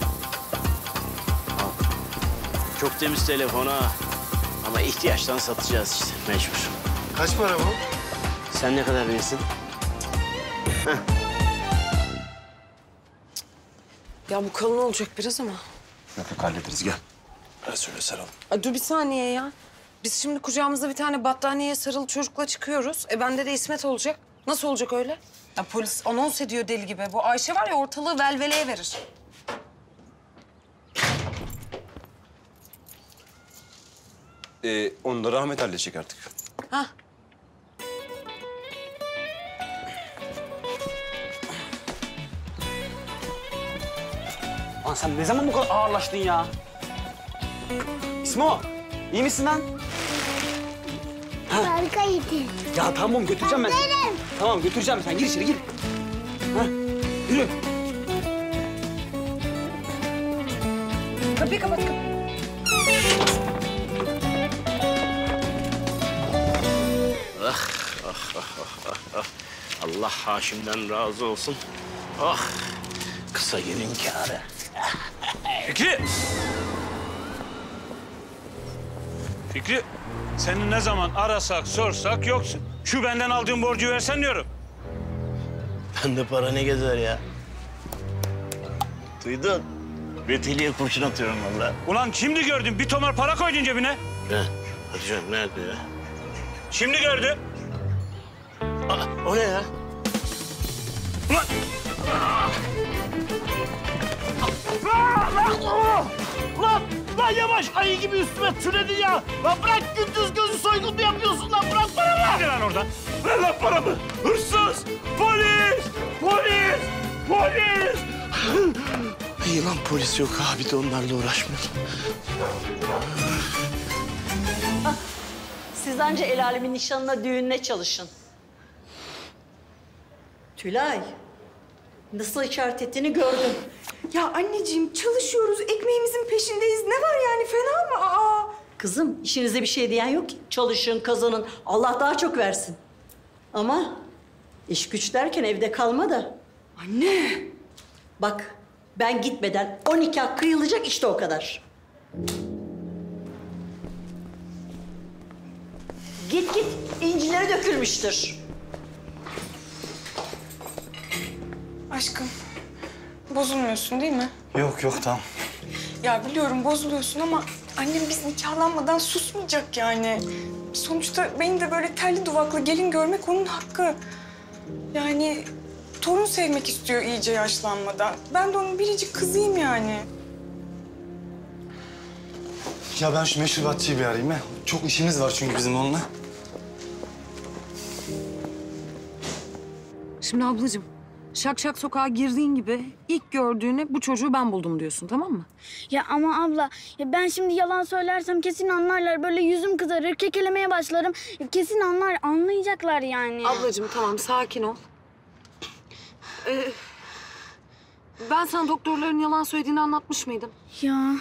Çok temiz telefon ha. Ama ihtiyaçtan satacağız işte, mecbur. Kaç para bu? Sen ne kadar verirsin? Heh. Ya bu kalın olacak biraz ama. Yok hallederiz gel. Hadi şöyle saralım. Ay, dur bir saniye ya. Biz şimdi kucağımızda bir tane battaniyeye sarılı çocukla çıkıyoruz. Bende de İsmet olacak. Nasıl olacak öyle? Ya polis anons ediyor deli gibi. Bu Ayşe var ya ortalığı velveleye verir. Onu da Rahmet halledecek artık. Hah. Lan sen ne zaman bu kadar ağırlaştın ya? İsmo, iyi misin lan? Harikaydı. Ya tamam götüreceğim ben seni. Gidelim. Tamam götüreceğim sen. Gir içeri gir. Ha, yürü. Kapıyı kapat. Allah Haşim'den razı olsun. Ah, kısa günün kârı. Fikri! Fikri, seni ne zaman arasak, sorsak yoksun. Şu benden aldığın borcu versen diyorum. Bende para ne gezer ya? Duydun? Beteliye kurşun atıyorum vallahi. Ulan şimdi gördüm, bir tomar para koydun cebine. Ne? Hadi canım, nerede ya? Şimdi gördüm. Aa, o ne ya? Ulan! Lan yavaş ayı gibi üstüme türedi ya. Lan bırak gündüz gözü soygun mu yapıyorsun lan? Bırak bana lan. Hadi lan oradan. Ver lan paramı. Hırsız. Polis. Polis. Polis. İyi lan polis yok abi de onlarla uğraşmıyor. Siz anca el alemin nişanına, düğününe çalışın. Tülay, nasıl işaret ettiğini gördüm. Ya anneciğim çalışıyoruz, ekmeğimizin peşindeyiz. Ne var yani, fena mı? Aa! Kızım, işinize bir şey diyen yok ki. Çalışın, kazanın. Allah daha çok versin. Ama iş güç derken evde kalma da. Anne! Bak, ben gitmeden 10 nikah kıyılacak işte o kadar. Git, incileri dökülmüştür. Aşkım, bozulmuyorsun değil mi? Yok tamam. Ya biliyorum bozuluyorsun ama annem biz nikahlanmadan susmayacak yani. Sonuçta beni de böyle terli duvaklı gelin görmek onun hakkı. Yani torun sevmek istiyor iyice yaşlanmadan. Ben de onun biricik kızıyım yani. Ya ben şu meşrubatçıyı bir arayayım ha. Çok işimiz var çünkü bizim onunla. Şimdi ablacığım, Şakşak sokağa girdiğin gibi ilk gördüğüne bu çocuğu ben buldum diyorsun, tamam mı? Ya ama abla, ya ben şimdi yalan söylersem kesin anlarlar. Böyle yüzüm kızarır, kekelemeye başlarım. Kesin anlayacaklar yani. Ablacığım tamam, sakin ol. Ben sana doktorların yalan söylediğini anlatmış mıydım? Ya.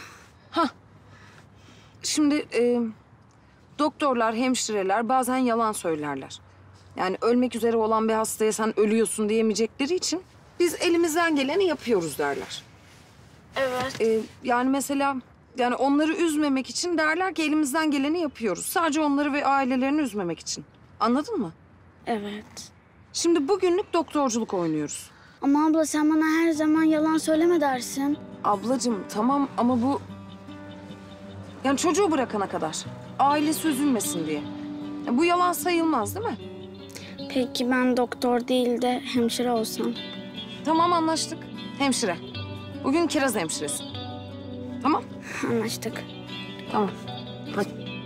Şimdi doktorlar, hemşireler bazen yalan söylerler. Yani ölmek üzere olan bir hastaya sen ölüyorsun diyemeyecekleri için biz elimizden geleni yapıyoruz derler. Evet. Yani mesela yani onları üzmemek için derler ki elimizden geleni yapıyoruz. Sadece onları ve ailelerini üzmemek için. Anladın mı? Evet. Şimdi bugünlük doktorculuk oynuyoruz. Ama abla sen bana her zaman yalan söyleme dersin. Ablacığım tamam ama bu... Yani çocuğu bırakana kadar. Ailesi üzülmesin diye. Ya bu yalan sayılmaz değil mi? Peki ben doktor değil de hemşire olsam? Tamam anlaştık. Hemşire. Bugün kiraz hemşiresi. Tamam? Anlaştık. Tamam. Hadi.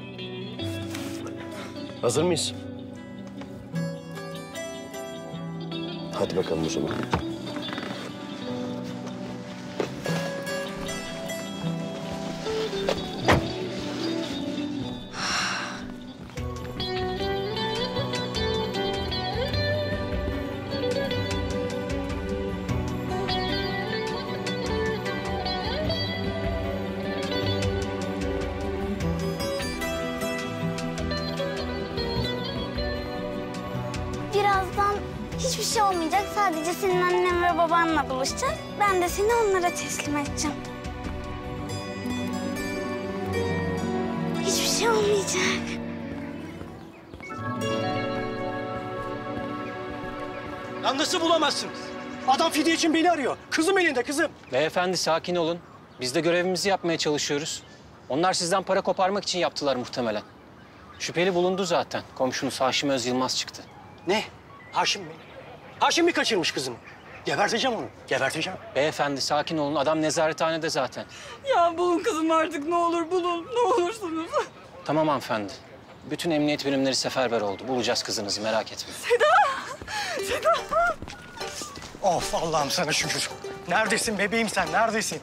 Hazır mıyız? Hadi bakalım o zaman. Birazdan Hiçbir şey olmayacak. Sadece senin annen ve babanla buluşacak. Ben de seni onlara teslim edeceğim. Hiçbir şey olmayacak. Lan nasıl bulamazsınız? Adam fidye için beni arıyor. Kızım elinde, kızım. Beyefendi sakin olun. Biz de görevimizi yapmaya çalışıyoruz. Onlar sizden para koparmak için yaptılar muhtemelen. Şüpheli bulundu zaten. Komşunuz Haşim Öz Yılmaz çıktı. Ne? Haşim mi? Haşim mi kaçırmış kızımı? Geberteceğim onu, geberteceğim. Beyefendi sakin olun. Adam nezarethanede zaten. Ya bulun kızımı artık ne olur bulun. Ne olursunuz. Tamam hanımefendi. Bütün emniyet birimleri seferber oldu. Bulacağız kızınızı merak etmeyin. Seda! Of Allah'ım sana şükür. Neredesin bebeğim sen, neredesin?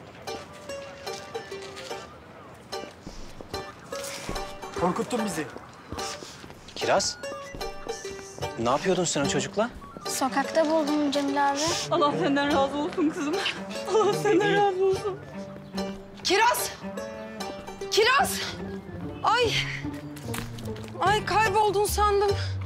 Korkuttun bizi. Kiraz, ne yapıyordun sen o çocukla? Sokakta buldum Cemil abi. Allah senden razı olsun kızım. Allah senden razı olsun. Kiraz! Kiraz! Ay! Ay kayboldun sandım.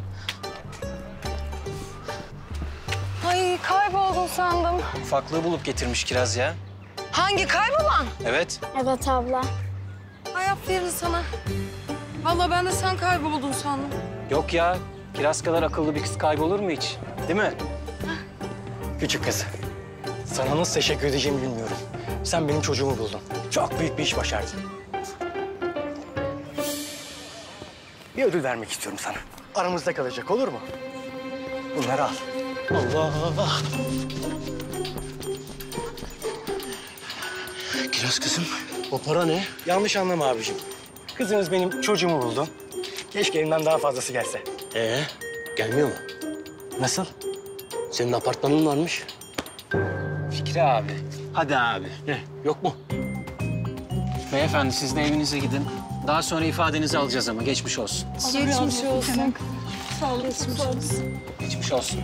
Ay kayboldun sandım. Ufaklığı bulup getirmiş Kiraz ya. Hangi kaybolan? Evet. Evet abla. Ay aferin sana. Vallahi ben de sen kayboldun sandım. Yok ya. Kiraz kadar akıllı bir kız kaybolur mu hiç? Değil mi? Küçük kız, sana nasıl teşekkür edeceğimi bilmiyorum. Sen benim çocuğumu buldun. Çok büyük bir iş başardın. Bir ödül vermek istiyorum sana. Aramızda kalacak, olur mu? Bunları al. Allah! Kiraz kızım. O para ne? Yanlış anlama abicim. Kızınız benim çocuğumu buldu. Keşke elimden daha fazlası gelse. Gelmiyor mu? Nasıl? Senin apartmanın varmış. Fikri abi. Hadi abi. Yok mu? Beyefendi siz de evinize gidin. Daha sonra ifadenizi alacağız ama geçmiş olsun. Geçmiş olsun. Sağ olasın, sağ olasın. Geçmiş olsun.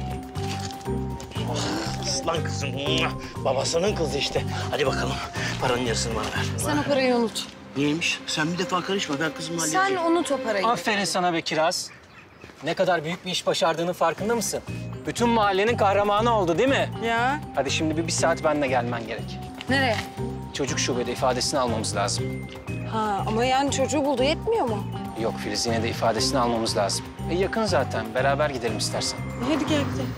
Aslan kızım. Babasının kızı işte. Hadi bakalım. Paranın yarısını bana ver. Sen o parayı unut. Neymiş? Sen bir defa karışma. Ben kızımı halledeceğim. Sen unut o parayı. Aferin sana be Kiraz. Ne kadar büyük bir iş başardığının farkında mısın? Bütün mahallenin kahramanı oldu değil mi? Ya. Hadi şimdi bir saat benimle gelmen gerek. Nereye? Çocuk şubede ifadesini almamız lazım. Ha ama yani çocuğu buldu yetmiyor mu? Yok Filiz yine de ifadesini almamız lazım. Yakın zaten. Beraber gidelim istersen. Hadi gel gidelim.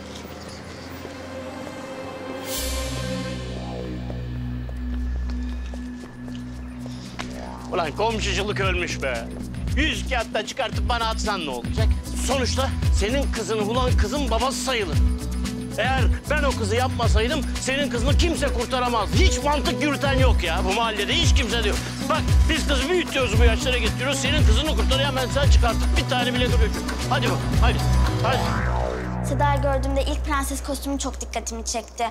Ulan komşuculuk ölmüş be. 100 kağıtta çıkartıp bana atsan ne olacak? Sonuçta senin kızını bulan kızın babası sayılır. Eğer ben o kızı yapmasaydım senin kızını kimse kurtaramaz. Hiç mantık yürüten yok ya bu mahallede hiç kimse de yok. Bak biz kızı büyütüyoruz bu yaşlara getiriyoruz. Senin kızını kurtarıyor hemen sen çıkartıp bir tane bile duruyor. Hadi bak hadi. Hadi. Seda'yı gördüğümde ilk prenses kostümü çok dikkatimi çekti.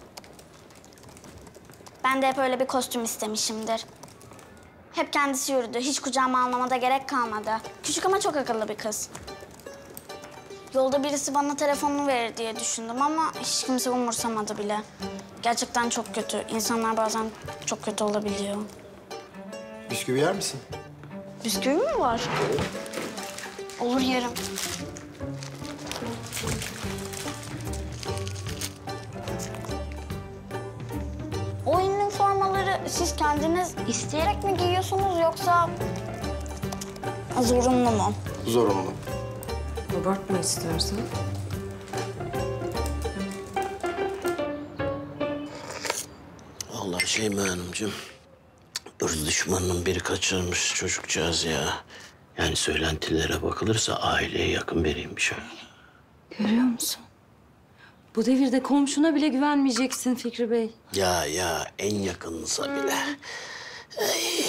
Ben de hep öyle bir kostüm istemişimdir. Hep kendisi yürüdü. Hiç kucağıma almama da gerek kalmadı. Küçük ama çok akıllı bir kız. Yolda birisi bana telefonunu verir diye düşündüm ama hiç kimse umursamadı bile. Gerçekten çok kötü. İnsanlar bazen çok kötü olabiliyor. Bisküvi yer misin? Bisküvi mi var? Olur yerim. O üniformaları siz kendiniz isteyerek mi giyiyorsunuz yoksa zorunlu mu? Zorunlu. Abartma istersen. Vallahi Şeyma Hanımcığım, ırz düşmanının biri kaçırmış çocukcağız ya. Yani söylentilere bakılırsa aileye yakın biriymiş öyle. Görüyor musun? Bu devirde komşuna bile güvenmeyeceksin Fikri Bey. Ya en yakınsa bile. Ay.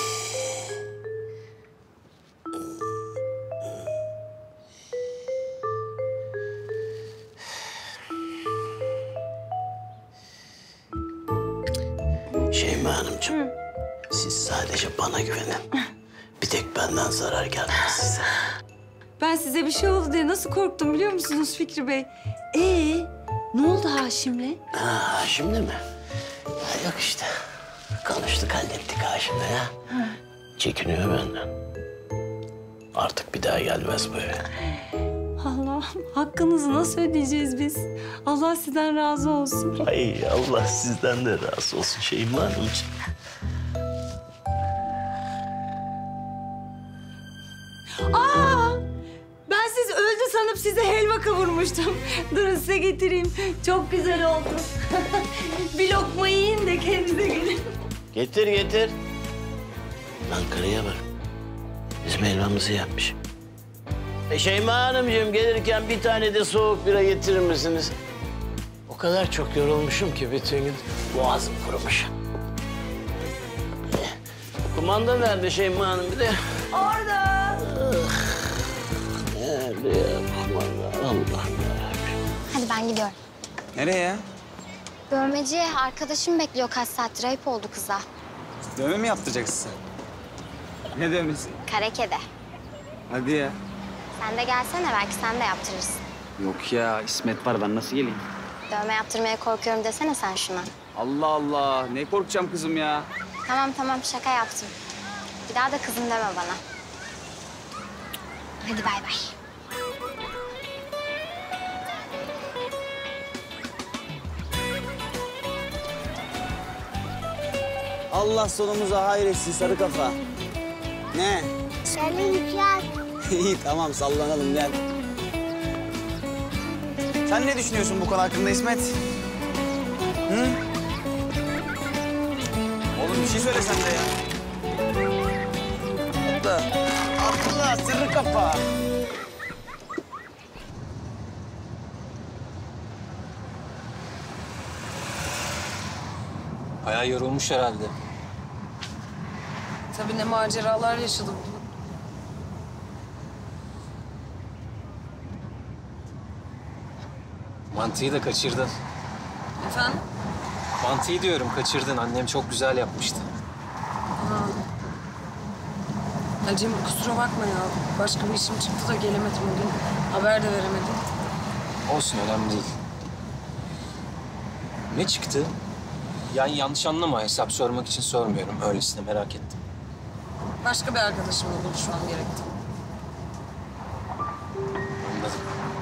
Şeyma Hanımcığım, siz sadece bana güvenin. Bir tek benden zarar gelmez size. Ben size bir şey oldu diye nasıl korktum biliyor musunuz Fikri Bey? Ne oldu Haşim'le? Haşim'le mi? Ya yok işte. Konuştuk, hallettik Haşim'le ya. Çekiniyor benden. Artık bir daha gelmez böyle. Allah'ım hakkınızı nasıl ödeyeceğiz biz? Allah sizden razı olsun. Ay Allah sizden de razı olsun Şeyma Hanımcığım. Aa! Ben siz öldü sanıp size helva kavurmuştum. Durun size getireyim. Çok güzel oldu. Bir lokma yiyin de kendinize gelin. Getir getir. Lan karıya bak. Bizim helvamızı yapmış. Şeyma Hanımcığım gelirken bir tane de soğuk bira getirir misiniz? O kadar çok yorulmuşum ki bütün gün boğazım kurumuş. Kumanda nerede Şeyma Hanım bir de? Orada. Nerede ya kumanda? Allah'ım yarabbim. Hadi ben gidiyorum. Nereye ya? Dövmeciye arkadaşım bekliyor kaç saattir. Ayıp oldu kıza. Dövme mi yaptıracaksın sen? Ne dövmesi? Karakede. Hadi ya. Sen de gelsene belki sen de yaptırırsın. Yok ya İsmet var ben nasıl geleyim? Dövme yaptırmaya korkuyorum desene sen şuna. Allah Allah ne korkacağım kızım ya. Tamam şaka yaptım. Bir daha da kızım deme bana. Hadi bay bay. Allah sonumuza hayretsin sarı kafa. Ne? Sallanacağız. İyi tamam sallanalım gel. Sen ne düşünüyorsun bu konu hakkında İsmet? Hı? Oğlum bir şey söylesen de ya. Atla sarı kafa. Bayağı yorulmuş herhalde. Tabii ne maceralar yaşadım. Mantıyı da kaçırdın. Efendim? Mantıyı diyorum kaçırdın. Annem çok güzel yapmıştı. Ya Cem kusura bakma ya. Başka bir işim çıktı da gelemedim bugün. Haber de veremedim. Olsun önemli değil. Ne çıktı? Yani yanlış anlama, hesap sormak için sormuyorum. Öylesine merak ettim. Başka bir arkadaşımla buluşmam gerekti. Anladım.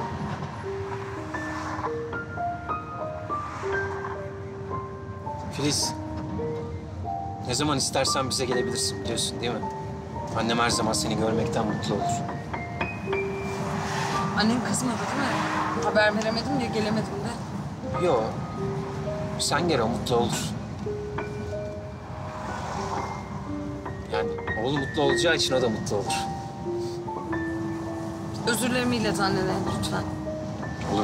Filiz, ne zaman istersen bize gelebilirsin biliyorsun değil mi? Annem her zaman seni görmekten mutlu olur. Annem kızmadı değil mi? Haber veremedim diye gelemedim de. Yo, sen gel o mutlu olur. Yani oğlu mutlu olacağı için o da mutlu olur. Özürlerimi ilet annene lütfen. Olur.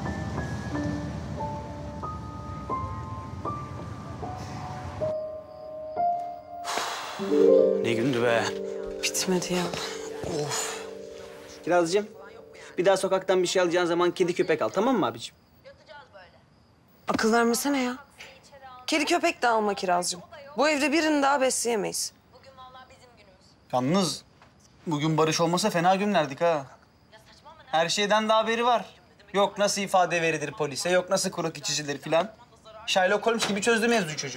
Ne gündü be. Bitmedi ya. Of. Kirazcığım, bir daha sokaktan bir şey alacağın zaman kedi köpek al, tamam mı abiciğim? Akıl vermesene ya. Kedi köpek de alma Kirazcığım. Bu evde birini daha besleyemeyiz. Yalnız bugün Barış olmasa fena günlerdik ha. Her şeyden de haberi var. Yok nasıl ifade verilir polise, yok nasıl kuruk içicidir filan. Sherlock Holmes gibi çözdü mevzuyu çocuk.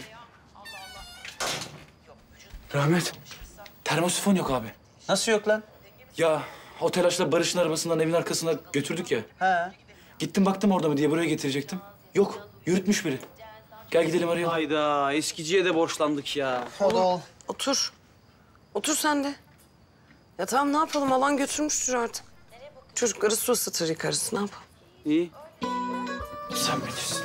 Rahmet, termosifon yok abi. Nasıl yok lan? Ya o telaşla Barış'ın arabasından evin arkasına götürdük ya. He. Gittim baktım orada mı diye buraya getirecektim. Yok, yürütmüş biri. Gel gidelim arayalım. Hayda, eskiciye de borçlandık ya. Otur. Otur sen de. Ya tamam ne yapalım alan götürmüştür artık. Çocukları su ısıtır yıkarız ne yapalım. İyi. Sen bilirsin.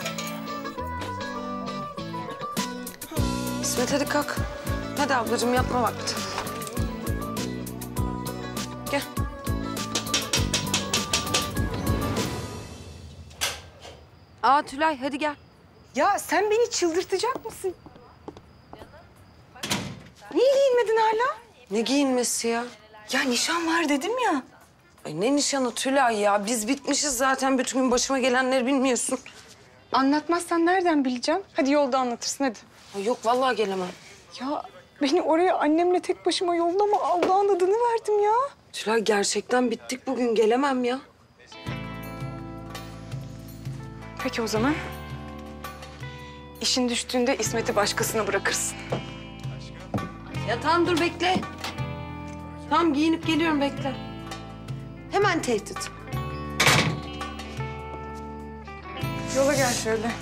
İsmet hadi kalk. Hadi ablacığım yatma vakti. Gel. Aa Tülay hadi gel. Ya sen beni çıldırtacak mısın? Niye giyinmedin hala? Ne giyinmesi ya? Ya nişan var dedim ya. Ay ne nişanı Tülay ya? Biz bitmişiz zaten. Bütün gün başıma gelenleri bilmiyorsun. Anlatmazsan nereden bileceğim? Hadi yolda anlatırsın hadi. Ay yok vallahi gelemem. Ya beni oraya annemle tek başıma yollama. Allah'ın adını verdim ya. Tülay gerçekten bittik bugün. Gelemem ya. Peki o zaman. İşin düştüğünde İsmet'i başkasına bırakırsın. Ya tamam dur bekle. Tamam giyinip geliyorum bekle. Hemen tehdit. Yola gel şöyle.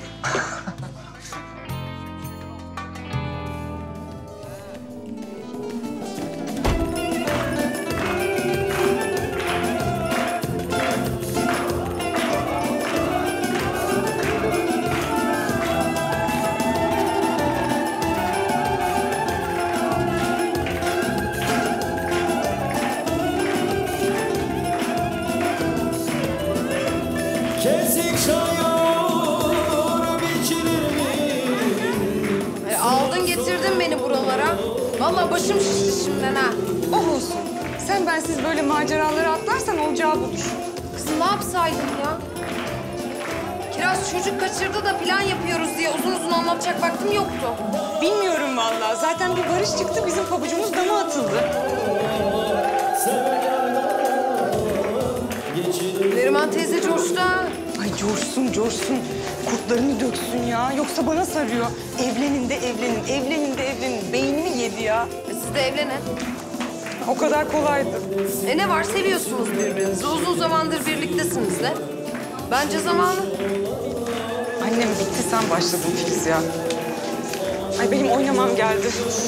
Aldın getirdin beni buralara. Vallahi başım şişti şimdiden ha. Oh olsun. Sen bensiz böyle maceralara atlarsan olacağı budur. Kızım ne yapsaydım ya? Kiraz çocuk kaçırdı da plan yapıyoruz diye uzun uzun anlatacak vaktim yoktu. Bilmiyorum vallahi. Zaten bir barış çıktı, bizim pabucumuz dama atıldı. Neriman teyze coştu ha. Ay coşsun, coşsun. Kurtlarını döksün ya. Yoksa bana sarıyor. Evlenin de evlenin, evlenin de evlenin. Beynini yedi ya. Siz de evlenin. O kadar kolaydı. Ne var? Seviyorsunuz birbirinizi. Uzun zamandır birliktesiniz de. Bence zamanı. Annem bitti, sen başladın Filiz ya. Ay benim oynamam geldi.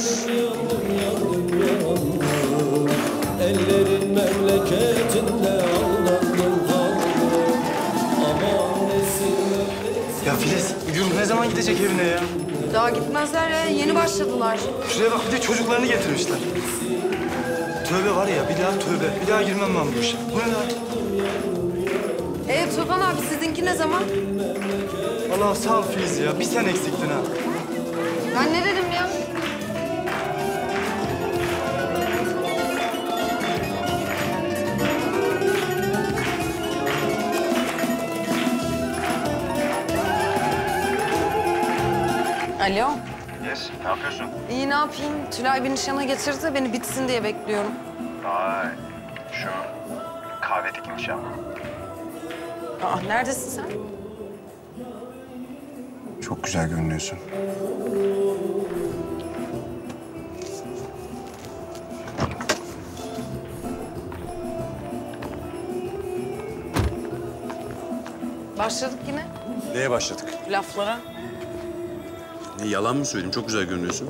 Ellerin memleketinde ağlandım kaldım. Aman Ya Filiz, Gül ne zaman gidecek evine ya? Daha gitmezler ya. Yeni başladılar. Şuraya bak, bir de çocuklarını getirmişler. Tövbe var ya, bir daha tövbe. Bir daha girmem ben bu işe. Bu ne lan? Tufan abi sizinki ne zaman? Allah sağ ol Filiz ya. Bir sen eksiktin ha. Ben ne dedim ya? Alo. Yes, ne yapıyorsun? İyi ne yapayım? Tülay bir nişana getirdi. Beni bitsin diye bekliyorum. Vay, şu kahvedeki nişan. Neredesin sen? Çok güzel görünüyorsun. Başladık yine Neye başladık? laflara. Ne, yalan mı söyleyeyim? Çok güzel görünüyorsun.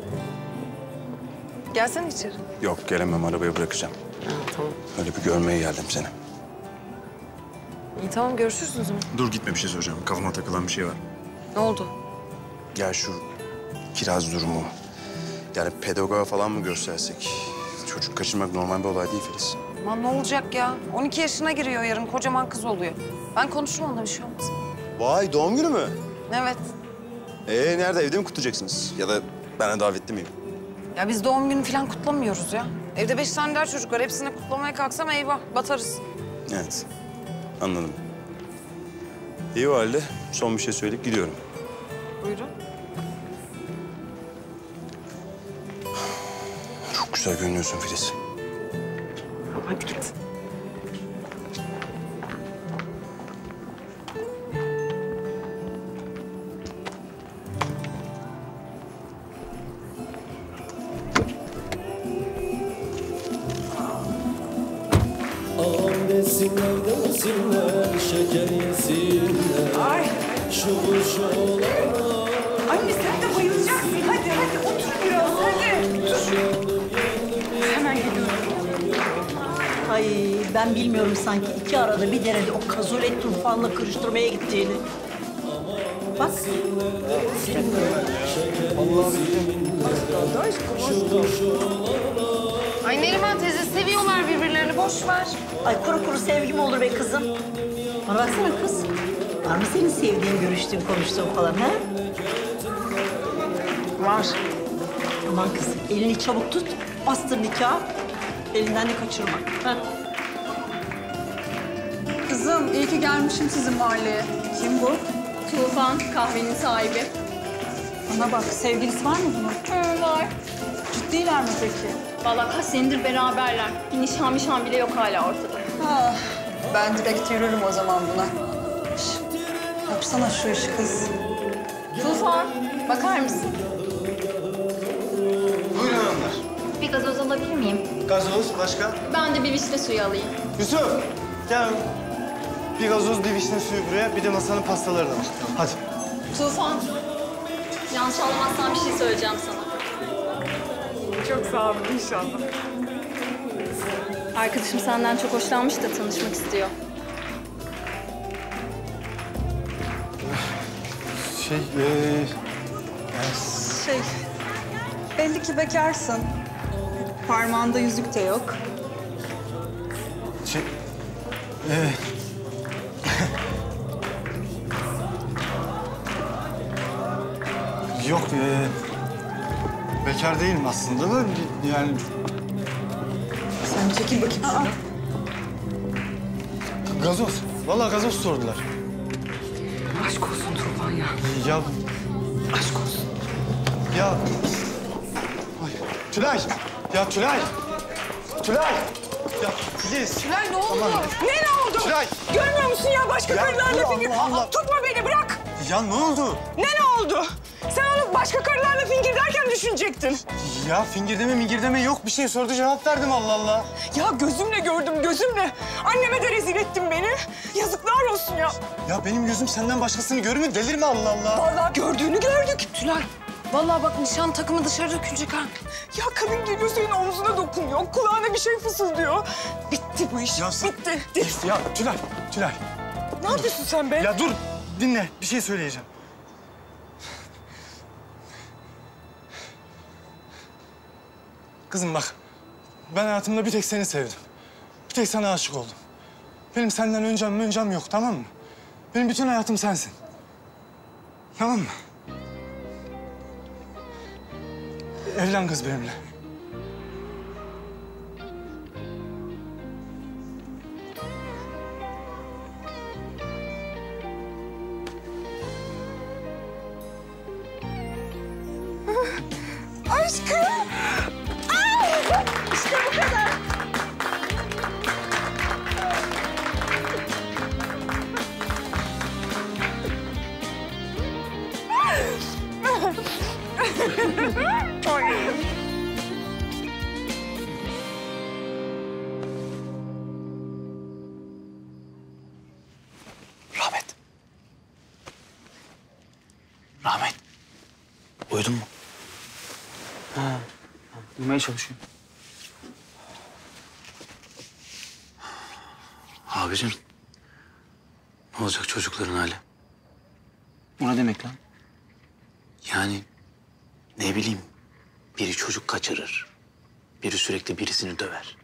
Gelsene içeri. Yok, gelemem. Arabaya bırakacağım. Tamam. Öyle bir görmeye geldim seni. İyi tamam görüşürüz o zaman. Dur gitme, bir şey soracağım. Kafama takılan bir şey var. Ne oldu? Ya şu kiraz durumu. Yani pedagoga falan mı göstersek? Çocuk kaçırmak normal bir olay değil Filiz. Aman ne olacak ya? 12 yaşına giriyor yarın. Kocaman kız oluyor. Ben konuşurum onunla bir şey olmaz. Vay, doğum günü mü? Evet. Nerede? Evde mi kutlayacaksınız? Ya da ben de davetli miyim? Ya biz doğum günü falan kutlamıyoruz ya. Evde 5 tane daha çocuk var. Hepsini kutlamaya kalksam eyvah batarız. Evet. Anladım. İyi o halde. Son bir şey söyleyip gidiyorum. Buyurun. Çok güzel görünüyorsun Filiz. Hadi git. Aman desinler desinler, şeker yesinler. Ay. Şu olana. Anne sen de bayılacaksın. Hadi hadi otur biraz hadi. Dur. Hemen geliyorum. Ay ben bilmiyorum sanki iki arada bir derede o Kazole Tufan'la kırıştırmaya gittiğini. Bak. Ay Neriman teyze seviyorlar birbirlerini. Boş ver. Ay kuru kuru sevgi mi olur be kızım? Bana baksana kız. Var mı senin sevdiğin, görüştüğün, konuştuğun falan ha? Var. Aman kızım elini çabuk tut. Bastır nikahı. Elinden de kaçırma. Ha? Kızım iyi ki gelmişim sizin mahalleye. Kim bu? Tufan, kahvenin sahibi. Bana bak sevgilisi var mı bunun? Var. Ciddiler mi peki? Vallahi kaç senedir beraberler. Bir nişan bile yok hala ortada. Ah, ben direkt yürürüm o zaman buna. Şş, yapsana şu işi kız. Tufan, bakar mısın? Buyurun hanımlar. Bir gazoz alabilir miyim? Gazoz, başka? Ben de bir vişne suyu alayım. Yusuf, gel. Bir gazoz, bir vişne suyu buraya, bir de masanın pastalarını al. Hadi. Tufan, yanlış anlamazsan bir şey söyleyeceğim sana. Çok sağ olun inşallah. Arkadaşım senden çok hoşlanmış da tanışmak istiyor. Şey, belli ki bekarsın. Parmağında yüzük de yok. Yok, bekar değilim aslında da yani... Sen çekil bakayım şuradan. Gazoz. Vallahi gazoz sordular. Aşk olsun Tufan ya. Ya Aşk olsun. ya... Ay, Tülay! Ya Tülay! Tülay! Ya Filiz! Tülay ne oldu? Aman. Ne oldu? Tülay! Görmüyor musun ya başka Ya, karılarla Allah fingir... Allah. Tutma beni bırak! Ya ne oldu? Ne oldu? Sen onu başka karılarla fingir derken düşünecektin. Ya fingirdeme mingirdeme yok. Bir şey sordu cevap verdim Allah Allah. Ya gözümle gördüm gözümle. Anneme de rezil ettin beni. Yazıklar olsun ya. Ya benim gözüm senden başkasını görür mü? Delirme Allah Allah. Vallahi gördüğünü gördük. Tülay, vallahi bak nişan takımı dışarı dökülecek ha. Ya kadın geliyor senin omzuna dokunuyor. Kulağına bir şey fısıldıyor. Bitti bu iş. Ya Bitti. Ya Tülay. Ne yapıyorsun sen be? Ya dur dinle. Bir şey söyleyeceğim. Kızım bak. Ben hayatımda bir tek seni sevdim. Bir tek sana aşık oldum. Benim senden öncem yok, tamam mı? Benim bütün hayatım sensin. Tamam mı? Evlen kız benimle. Aşkım! Ay! İşte bu kadar. Ay. Rahmet. Uyudun mu? Ha, uyumaya çalışıyorum. Abicim, ne olacak çocukların hali? O ne demek lan? Yani ne bileyim, biri çocuk kaçırır, biri sürekli birisini döver.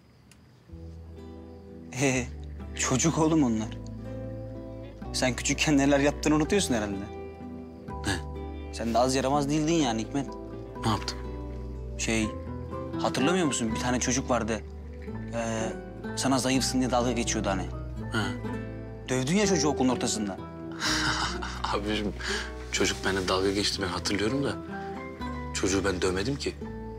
Çocuk oğlum onlar. Sen küçükken neler yaptığını unutuyorsun herhalde. Ne? Sen de az yaramaz değildin yani Hikmet. Ne yaptım? Hatırlamıyor musun? Bir tane çocuk vardı. Sana zayıfsın diye dalga geçiyordu hani. Ha. Dövdün ya çocuğu okulun ortasında. Abicim, çocuk benimle dalga geçti, ben hatırlıyorum da. Çocuğu ben dövmedim ki.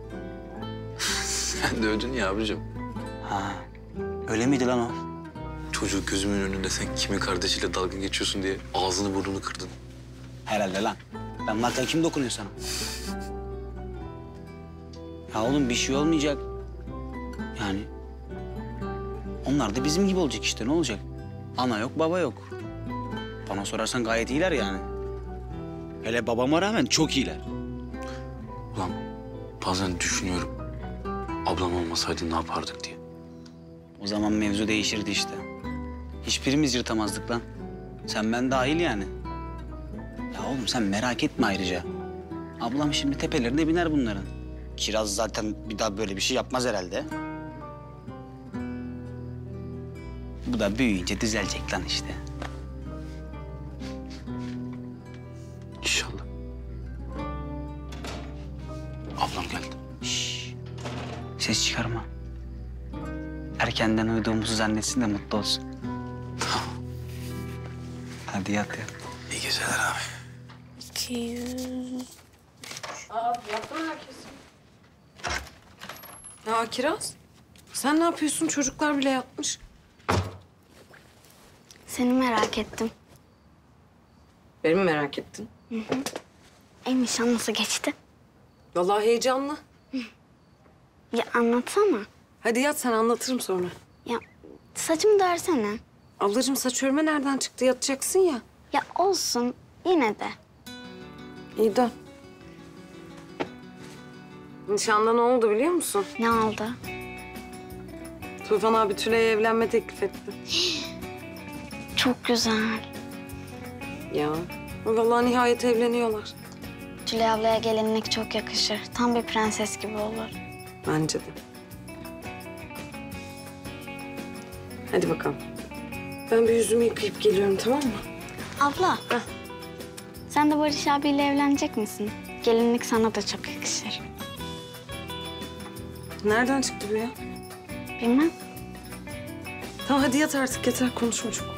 Sen dövdün ya abicim. Ha, öyle miydi lan o? Çocuğu gözümün önünde sen kimin kardeşiyle dalga geçiyorsun diye ağzını burnunu kırdın. Herhalde lan. Ben varken kim dokunuyor sana? Ya oğlum bir şey olmayacak. Yani onlar da bizim gibi olacak işte, ne olacak? Ana yok, baba yok. Bana sorarsan gayet iyiler yani. Hele babama rağmen çok iyiler. Ulan bazen düşünüyorum, ablam olmasaydı ne yapardık diye. O zaman mevzu değişirdi işte. Hiçbirimiz yırtamazdık lan. Sen ben dahil yani. Ya oğlum sen merak etme ayrıca. Ablam şimdi tepelerine biner bunların. Kiraz zaten bir daha böyle bir şey yapmaz herhalde. Bu da büyüyünce düzelecek lan işte. İnşallah. Ablam geldi. Ses çıkarma. Erkenden uyuduğumuzu zannetsin de mutlu olsun. Tamam. Hadi yat yat. İyi geceler abi. 200... Aa, yaptı mı herkes? Ya Kiraz, sen ne yapıyorsun? Çocuklar bile yatmış. Seni merak ettim. Beni mi merak ettin? Hı hı. Nişan nasıl geçti? Vallahi heyecanlı. Ya anlatsana. Hadi yat, sen anlatırım sonra. Ya saçımı dersene. Ablacığım saç örme nereden çıktı? Yatacaksın ya. Ya olsun yine de. İyi dön. Nişanda ne oldu biliyor musun? Ne oldu? Tufan abi Tülay'a evlenme teklif etti. Çok güzel. Ya vallahi nihayet evleniyorlar. Tülay ablaya gelinlik çok yakışır. Tam bir prenses gibi olur. Bence de. Hadi bakalım. Ben bir yüzümü yıkayıp geliyorum, tamam mı? Abla. Sen de Barış abiyle evlenecek misin? Gelinlik sana da çok yakışır. Nereden çıktı bu ya? Bilmem. Tamam hadi yat artık, yeter konuşma çok.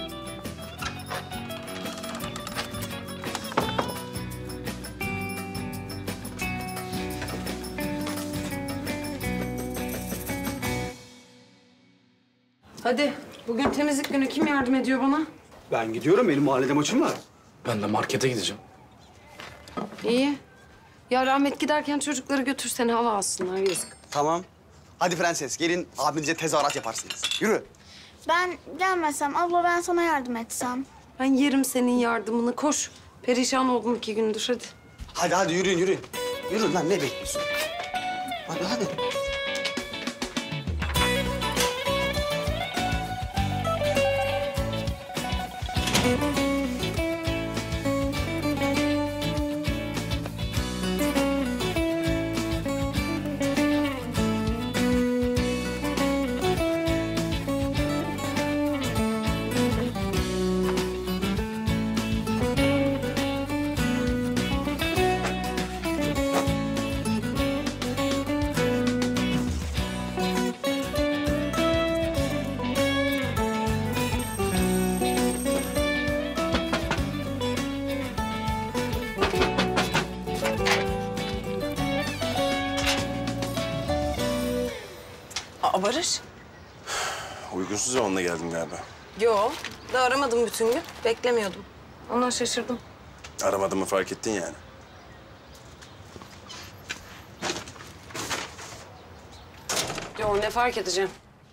Hadi bugün temizlik günü, kim yardım ediyor bana? Ben gidiyorum. Benim mahallede maçım var. Ben de markete gideceğim. İyi. Ya Rahmet giderken çocukları götürsene, hava alsınlar, yazık. Tamam. Hadi prenses gelin abinize tezahürat yaparsınız. Yürü. Ben gelmesem, abla ben sana yardım etsem. Ben yerim senin yardımını, koş. Perişan oldum 2 gündür, hadi. Hadi yürüyün yürüyün. Yürü lan ne bekliyorsun? Hadi. Barış? Uygunsuz zamanla geldim galiba. Yo, da aramadım bütün gün. Beklemiyordum. Ondan şaşırdım. Aramadığımı fark ettin yani. Yo, ne fark edeceğim?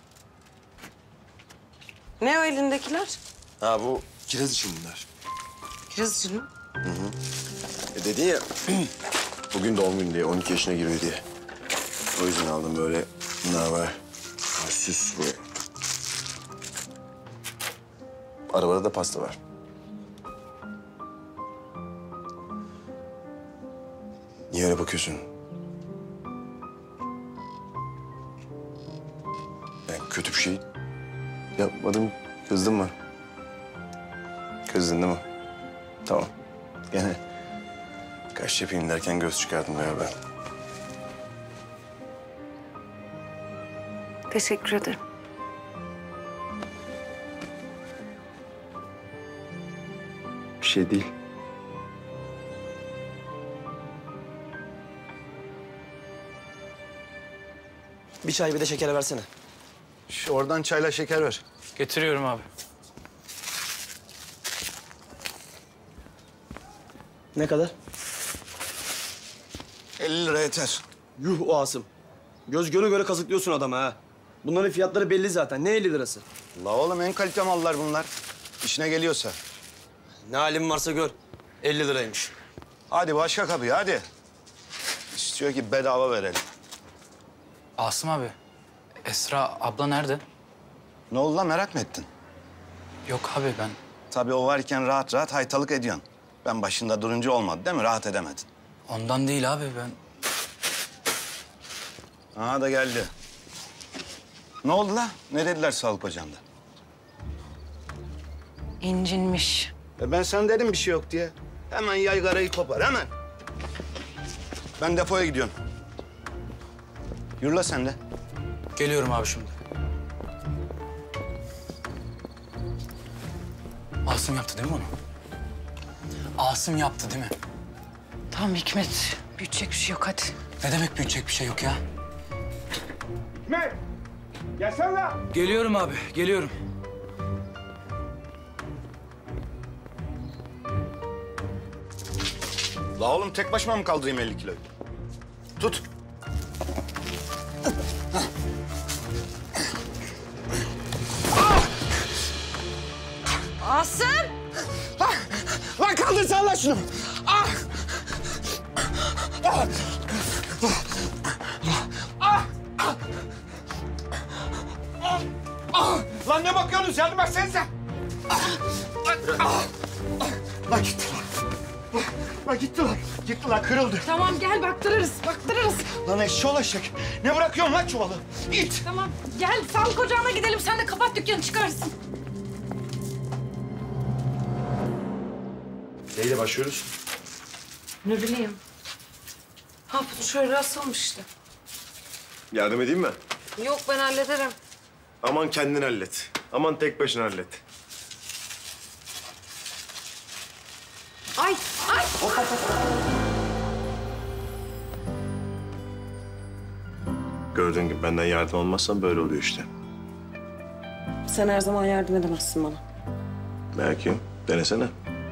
Ne o elindekiler? Ha bu kiraz için bunlar. Kiraz için mi? Dedin ya bugün doğum günü diye, 12 yaşına giriyor diye. O yüzden aldım böyle. Bunlar var. Süs bu. Arabada da pasta var. Niye öyle bakıyorsun? Ben kötü bir şey yapmadım. Kızdın mı? Kızdın değil mi? Tamam. Gene kaş yapayım derken göz çıkardım galiba. Teşekkür ederim. Bir şey değil. Bir çay bir de şeker versene. Oradan çayla şeker ver. Getiriyorum abi. Ne kadar? 50 lira yeter. Yuh o Asım. Göz göre göre kazıklıyorsun adamı ha. Bunların fiyatları belli zaten. Ne 50 lirası? La oğlum en kalite mallar bunlar. İşine geliyorsa. Ne halin varsa gör. 50 liraymış. Hadi başka kapıya hadi. İstiyor ki bedava verelim. Asım abi, Esra abla nerede? Ne oldu lan merak mı ettin? Yok abi ben... Tabii o varken rahat rahat haytalık ediyorsun. Ben başında durunca olmadı değil mi? Rahat edemedin. Ondan değil abi ben... Aha da geldi. Ne oldu la? Ne dediler sağlık ocağında? İncinmiş. Ben sana dedim bir şey yok diye. Hemen yaygarayı kopar hemen. Ben depoya gidiyorum. Yürü la sen de. Geliyorum abi şimdi. Asım yaptı değil mi onu? Asım yaptı değil mi? Tamam Hikmet. Büyütecek bir şey yok, hadi. Ne demek büyütecek bir şey yok ya? Hikmet! Gelsene la! Geliyorum abi, geliyorum. La oğlum tek başıma mı kaldırayım 50 kiloyu? Tut. Asım! Lan kaldırsana lan şunu. Ah! Ah! Ah! Ah! Ah! Ah! Lan ne bakıyorsunuz? Yardım etsenize. Ah! Ah! Lan gitti lan. Lan gitti lan. Gitti lan, kırıldı. Tamam gel baktırırız, baktırırız. Lan eşşoğlu eşek. Ne bırakıyorsun lan çuvalı? İt. Tamam gel sağlık ocağına gidelim. Sen de kapat dükkanı çıkarsın. Neyle başlıyoruz? Ne bileyim. Ha bunu şöyle asılmış işte. Yardım edeyim mi? Yok ben hallederim. Aman kendin hallet. Aman tek başına hallet. Ay, ay. Gördüğün gibi benden yardım almazsan böyle oluyor işte. Sen her zaman yardım edemezsin bana. Belki. Denesene.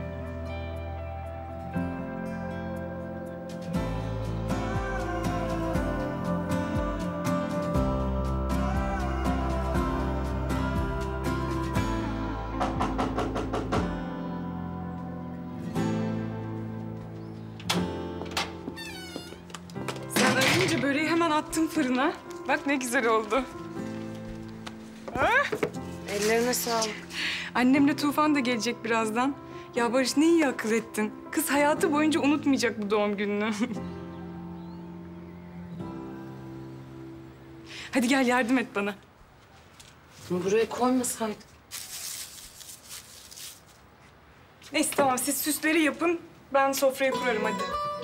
Sen arayınca böreği hemen attım fırına. Bak ne güzel oldu. Ah! Ellerine sağlık. Annemle Tufan da gelecek birazdan. Ya Barış ne iyi akıl ettin. Kız hayatı boyunca unutmayacak bu doğum gününü. Hadi gel yardım et bana. Bunu buraya koymasaydın. Neyse tamam siz süsleri yapın. Ben sofrayı kurarım hadi.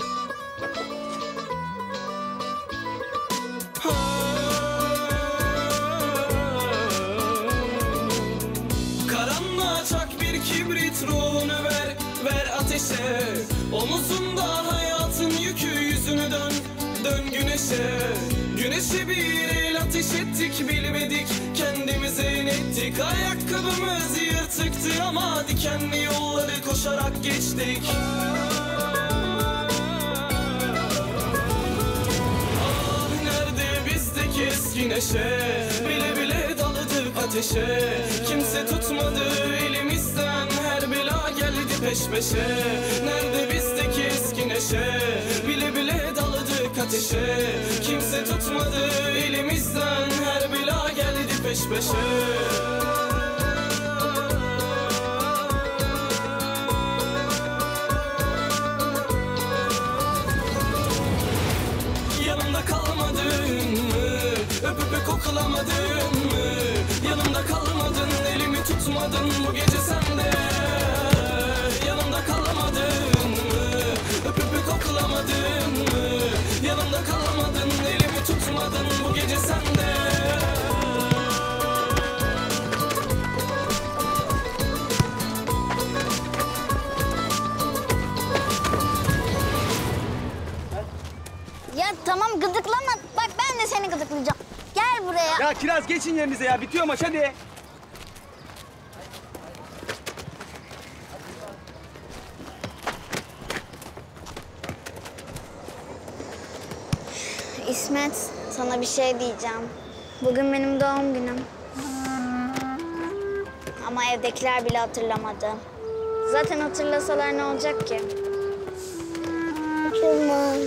Karanlığa çak bir kibrit, ruhunu ver, ver ateşe. Omuzunda hayatın yükü, yüzünü dön, dön güneşe. Güneşe bir el ateş ettik, bilmedik kendimize inettik. Ayakkabımız yırtıktı ama dikenli yolları koşarak geçtik. Ah nerede bizdeki eski neşe, bile bile daladık ateşe. Kimse tutmadı elimizden, her bela geldi peş peşe. Nerede bizdeki eski neşe, bile bile daladık ateşe. Kimse tutmadı elimizden, her bela geldi peş peşe. Yanımda kalmadın mı? Öpüp koklamadın mı? Yanımda kalmadın, elimi tutmadın bu gece sen de. Yanımda kalmadın mı? Öpüp koklamadın mı? Yanımda kalmadın, elimi tutmadın bu gece sen de. Ya tamam gıdıklama. Bak ben de seni gıdıklayacağım. Gel buraya. Ya Kiraz geçin yerinize ya. Bitiyor maç hadi. İsmet, sana bir şey diyeceğim. Bugün benim doğum günüm. Ama evdekiler bile hatırlamadı. Zaten hatırlasalar ne olacak ki? Tamam.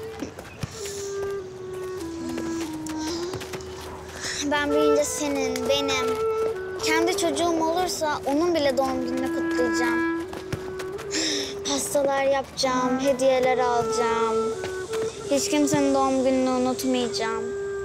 Ben büyüyünce senin, benim, kendi çocuğum olursa onun bile doğum gününü kutlayacağım. Pastalar yapacağım, hediyeler alacağım. Hiç kimsenin doğum gününü unutmayacağım.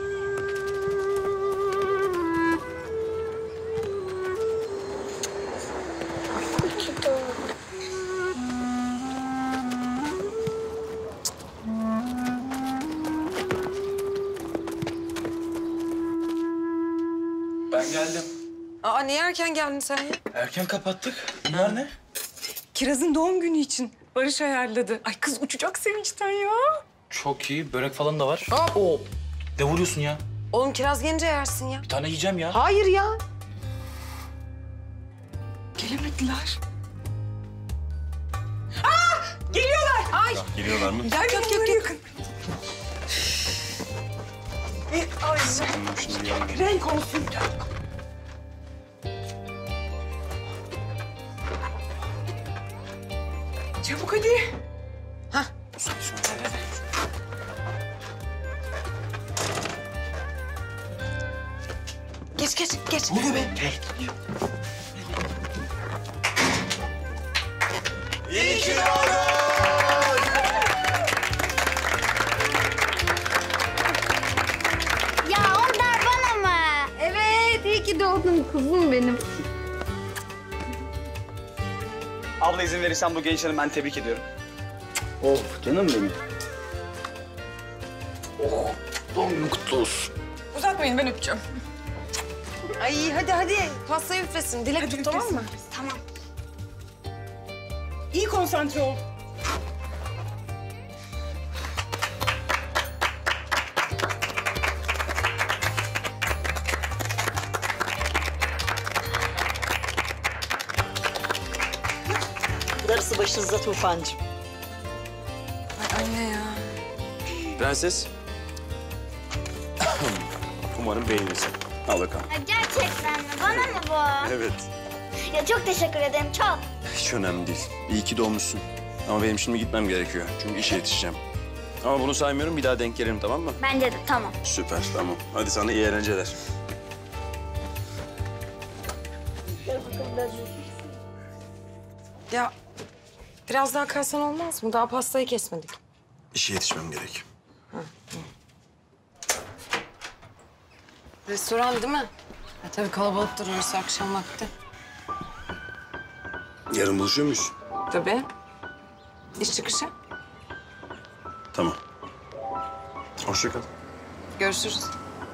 Ben geldim. Aa niye erken geldin sen ya? Erken kapattık. Bunlar ne? Kiraz'ın doğum günü için Barış ayarladı. Ay kız uçacak sevinçten ya. Çok iyi. Börek falan da var. Oo. Ne vuruyorsun ya? Oğlum kiraz gelince yersin ya. Bir tane yiyeceğim ya. Hayır ya. Gelemediler. Aa! Geliyorlar. Ay. Geliyorlar mı? Gel gel gel. Yakın. Ay. Renk olsun. Çabuk hadi. Hah. Geç. Ne oluyor be? İyi ki doğdun. Ya onlar bana mı? Evet, iyi ki doğdun kuzum benim. Abla izin verirsen bu gençleri ben tebrik ediyorum. Oh canım benim. Oh, doğum günün kutlu olsun. Uzatmayın, ben öpeceğim. Ay hadi. Pastayı üflesin. Dilek tut, tamam mı? Tamam. İyi konsantre ol. Darısı başınıza Tufancığım. Ay anne ya. Prenses. Umarım beğenirsin. Al bakalım. Ya gerçekten mi? Bana mı bu? Evet. Ya çok teşekkür ederim, çok. Hiç önemli değil. İyi ki doğmuşsun. Ama benim şimdi gitmem gerekiyor. Çünkü işe yetişeceğim. Ama bunu saymıyorum. Bir daha denk gelirim, tamam mı? Bence de, tamam. Süper, tamam. Hadi sana iyi eğlenceler. Ya biraz daha kalsan olmaz mı? Daha pastayı kesmedik. İşe yetişmem gerek. Restoran değil mi? Ya tabii kalabalıktır orası akşam vakti. Yarın buluşuyor muyuz? Tabii. İş çıkışı. Tamam. Hoşça kal. Görüşürüz.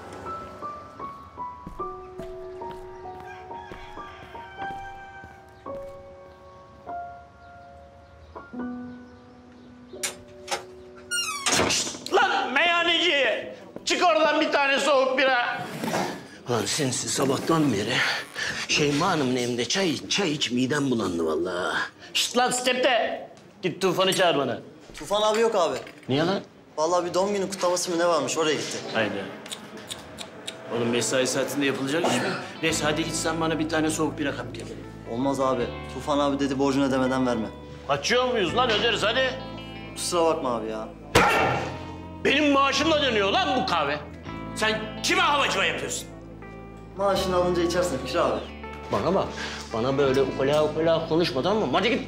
Lan meyhaneci! Çık oradan bir tane soğuk bira. Lan sensiz sabahtan beri Şeyma Hanım'ın evinde çay iç midem bulandı vallahi. Şşt lan stepte! Git Tufan'ı çağır bana. Tufan abi yok abi. Niye lan? Vallahi bir doğum günü kutlaması mı ne varmış oraya gitti. Haydi. Oğlum mesai saatinde yapılacak iş mi? Neyse hadi git sen bana bir tane soğuk bira kap gel. Olmaz abi. Tufan abi dedi borcunu ödemeden verme. Kaçıyor muyuz lan? Öderiz hadi. Kusura bakma abi ya. Benim maaşımla dönüyor lan bu kahve. Sen kime havacıva yapıyorsun? Maaşını alınca içersin Fikri abi. Bana bak. Bana böyle ukala konuşma, tamam mı? Hadi git.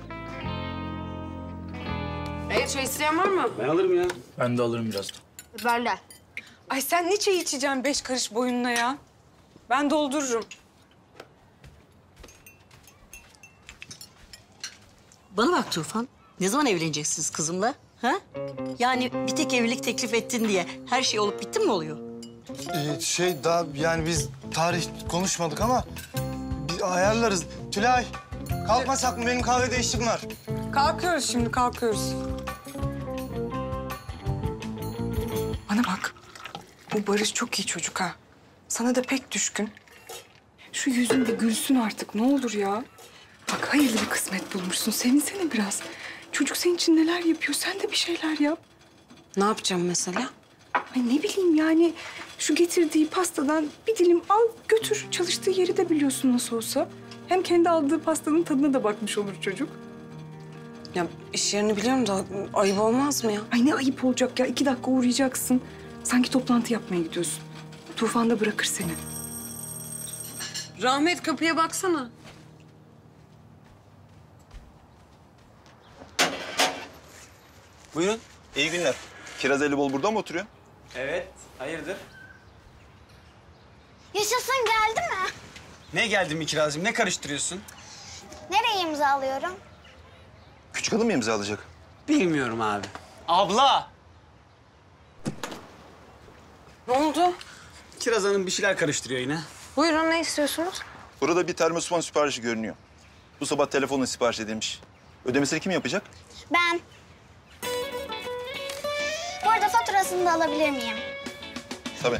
Çay isteyen var mı? Ben alırım ya. Ben de alırım birazdan. Ben de. Ay sen ne çay içeceksin 5 karış boyunla ya? Ben doldururum. Bana bak Tufan. Ne zaman evleneceksiniz kızımla? Ha? Yani bir tek evlilik teklif ettin diye her şey olup bitti mi oluyor? Daha yani biz tarih konuşmadık ama biz ayarlarız. Tülay, kalkmasak mı? Benim kahvede işim var. Kalkıyoruz şimdi, kalkıyoruz. Bana bak. Bu Barış çok iyi çocuk ha. Sana da pek düşkün. Şu yüzün bir gülsün artık, ne olur ya. Bak hayırlı bir kısmet bulmuşsun. Sevinsene biraz. Çocuk senin için neler yapıyor, sen de bir şeyler yap. Ne yapacağım mesela? Ay ne bileyim yani, şu getirdiği pastadan bir dilim al götür. Çalıştığı yeri de biliyorsun nasıl olsa. Hem kendi aldığı pastanın tadına da bakmış olur çocuk. Ya iş yerini biliyorum da ayıp olmaz mı ya? Ay ne ayıp olacak ya, 2 dakika uğrayacaksın. Sanki toplantı yapmaya gidiyorsun. Tufan da bırakır seni. Rahmet kapıya baksana. Buyurun. İyi günler. Kiraz Elibol burada mı oturuyor? Evet. Hayırdır? Yaşasın, geldi mi? Ne geldi mi Kirazcığım? Ne karıştırıyorsun? Nereye imzalıyorum? Küçük hanım mı imzalayacak? Bilmiyorum abi. Abla! Ne oldu? Kiraz Hanım bir şeyler karıştırıyor yine. Buyurun, ne istiyorsunuz? Burada bir termosifon siparişi görünüyor. Bu sabah telefonla sipariş edilmiş. Ödemesini kim yapacak? Ben. Bu arada faturasını da alabilir miyim? Tabii.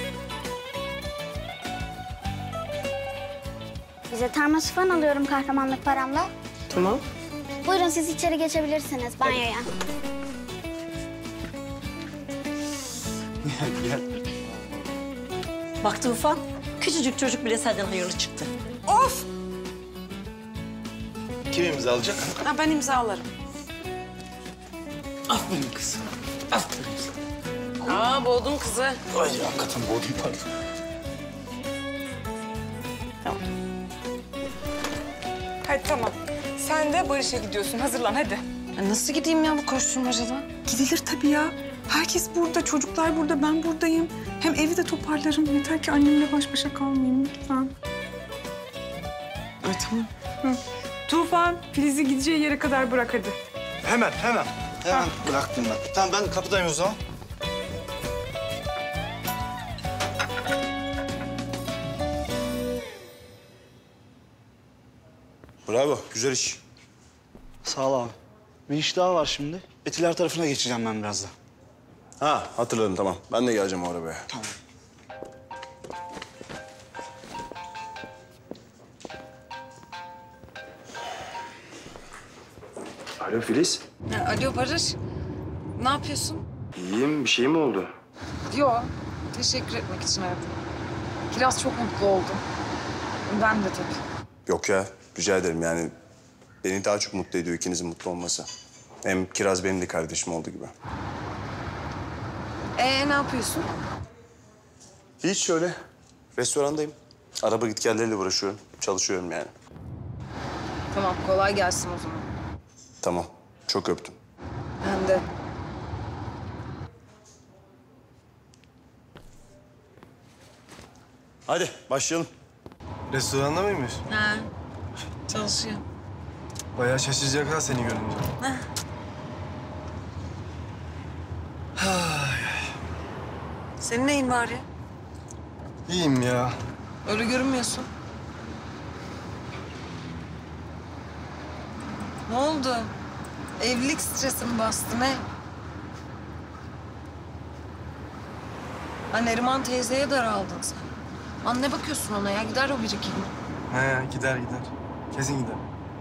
Bize termosifon alıyorum kahramanlık paramla. Tamam. Buyurun siz içeri geçebilirsiniz banyoya. Gel. Bak Tufan, küçücük çocuk bile senden hayırlı çıktı. Of! Kim imzalayacak? Ha, ben imzalarım. Aferin kızım. Aferin sana. Aa, boğdum kızı. Ay hakikaten boğdum pardon. Hadi tamam. Sen de Barış'a gidiyorsun. Hazırlan hadi. Ya nasıl gideyim ya bu koşturmacada? Gidilir tabii ya. Herkes burada, çocuklar burada, ben buradayım. Hem evi de toparlarım. Yeter ki annemle baş başa kalmayayım lütfen. Ay tamam. Hı. Tufan, Filiz'i gideceği yere kadar bırak hadi. Hemen bıraktım ben. Tamam ben kapıdayım o zaman. Bravo, güzel iş. Sağ ol abi. Bir iş daha var şimdi. Etiler tarafına geçeceğim ben birazdan. Ha hatırladım tamam. Ben de geleceğim o arabaya. Tamam. Alo Filiz. Alo Barış. Ne yapıyorsun? İyiyim. Bir şey mi oldu? Yok. Teşekkür etmek için aradım. Kiraz çok mutlu oldu. Ben de tabii. Yok ya rica ederim yani. Beni daha çok mutlu ediyor ikinizin mutlu olması. Hem Kiraz benim de kardeşim oldu gibi. Ne yapıyorsun? Hiç şöyle. Restorandayım. Araba gitgelleriyle uğraşıyorum. Çalışıyorum yani. Tamam, kolay gelsin o zaman. Tamam. Çok öptüm. Ben de. Hadi başlayalım. Restoranda mıymış? Ha, çalışıyor. Bayağı şaşıracak ha seni görünce. Senin neyin var ya? İyiyim ya. Öyle görünmüyorsun. Ne oldu? Evlilik stresi mi bastı ne? Ha, Neriman teyzeye daraldın sen. Lan ne bakıyorsun ona ya? Gider o bir iki gün. He gider. Kesin gider.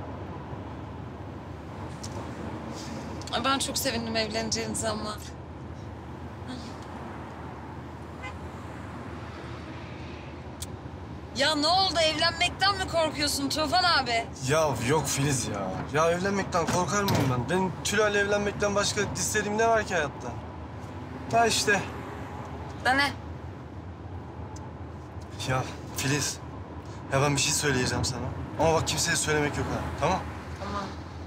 Ay, ben çok sevindim evleneceğinize ama. Ya ne oldu? Evlenmekten mi korkuyorsun Tufan abi? Ya yok Filiz ya. Ya evlenmekten korkar mıyım ben? Benim Tülay'la evlenmekten başka istediğim ne var ki hayatta? Ha işte. Da ne? Ya Filiz. Ya ben bir şey söyleyeceğim sana. Ama bak kimseye söylemek yok ha. Tamam? Tamam.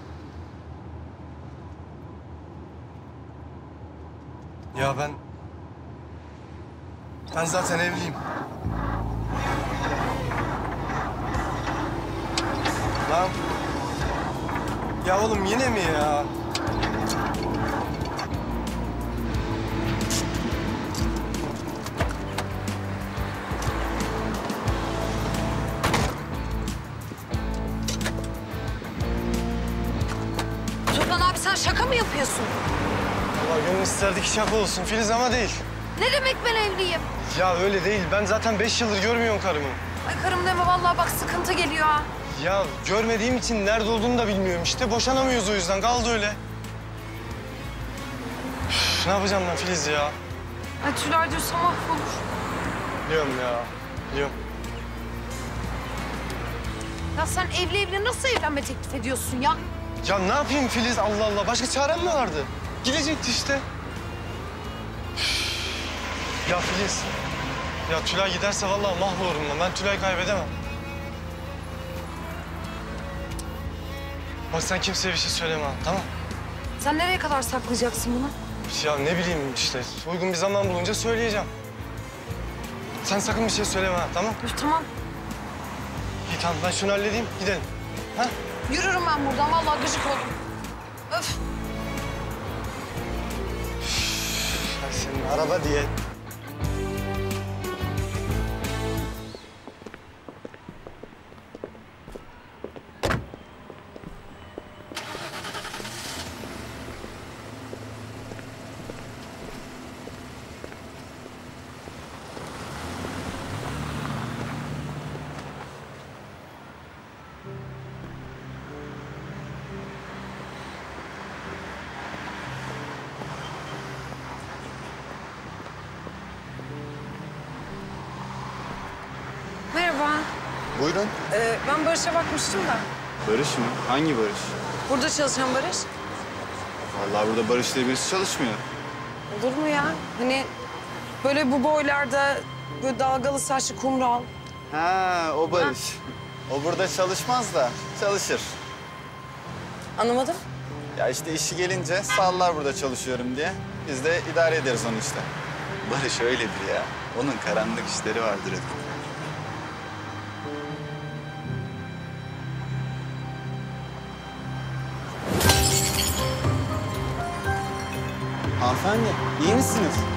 Ya ben zaten evliyim. Lan. Ya oğlum yine mi ya? Tufan abi sen şaka mı yapıyorsun? Allah gönül isterdi ki şaka olsun Filiz ama değil. Ne demek ben evliyim? Ya öyle değil. Ben zaten 5 yıldır görmüyorum karımı. Ay karım deme vallahi bak sıkıntı geliyor ha. Ya görmediğim için nerede olduğunu da bilmiyorum işte. Boşanamıyoruz o yüzden. Kaldı öyle. Üf, ne yapacağım ben Filiz ya? Ay Tülay diyorsa mahvolur. Biliyorum ya. Biliyorum. Ya sen evli nasıl evlenme teklif ediyorsun ya? Ya ne yapayım Filiz? Allah Allah. Başka çarem mi vardı? Gidecekti işte. Üf. Ya Filiz. Ya Tülay giderse vallahi mahvolurum ben. Ben Tülay'ı kaybedemem. Bak sen kimseye bir şey söyleme ha, tamam? Sen nereye kadar saklayacaksın bunu? Ya ne bileyim işte. Uygun bir zaman bulunca söyleyeceğim. Sen sakın bir şey söyleme ha, tamam? Tamam. İyi tamam ben şunu halledeyim gidelim. Ha? Yürürüm ben buradan vallahi gıcık oldum. Öf. Ay senin araba diye. Merhaba. Buyurun. Ben Barış'a bakmıştım da. Barış mı? Hangi Barış? Burada çalışan Barış. Vallahi burada Barış diye birisi çalışmıyor. Olur mu ya? Hani böyle bu boylarda böyle dalgalı saçlı kumral. Ha, o Barış. O burada çalışmaz da çalışır. Anlamadım. Ya işte işi gelince sallar burada çalışıyorum diye. Biz de idare ederiz onu işte. Barış öyledir ya. Onun karanlık işleri vardır hep. Hanımefendi, iyi misiniz?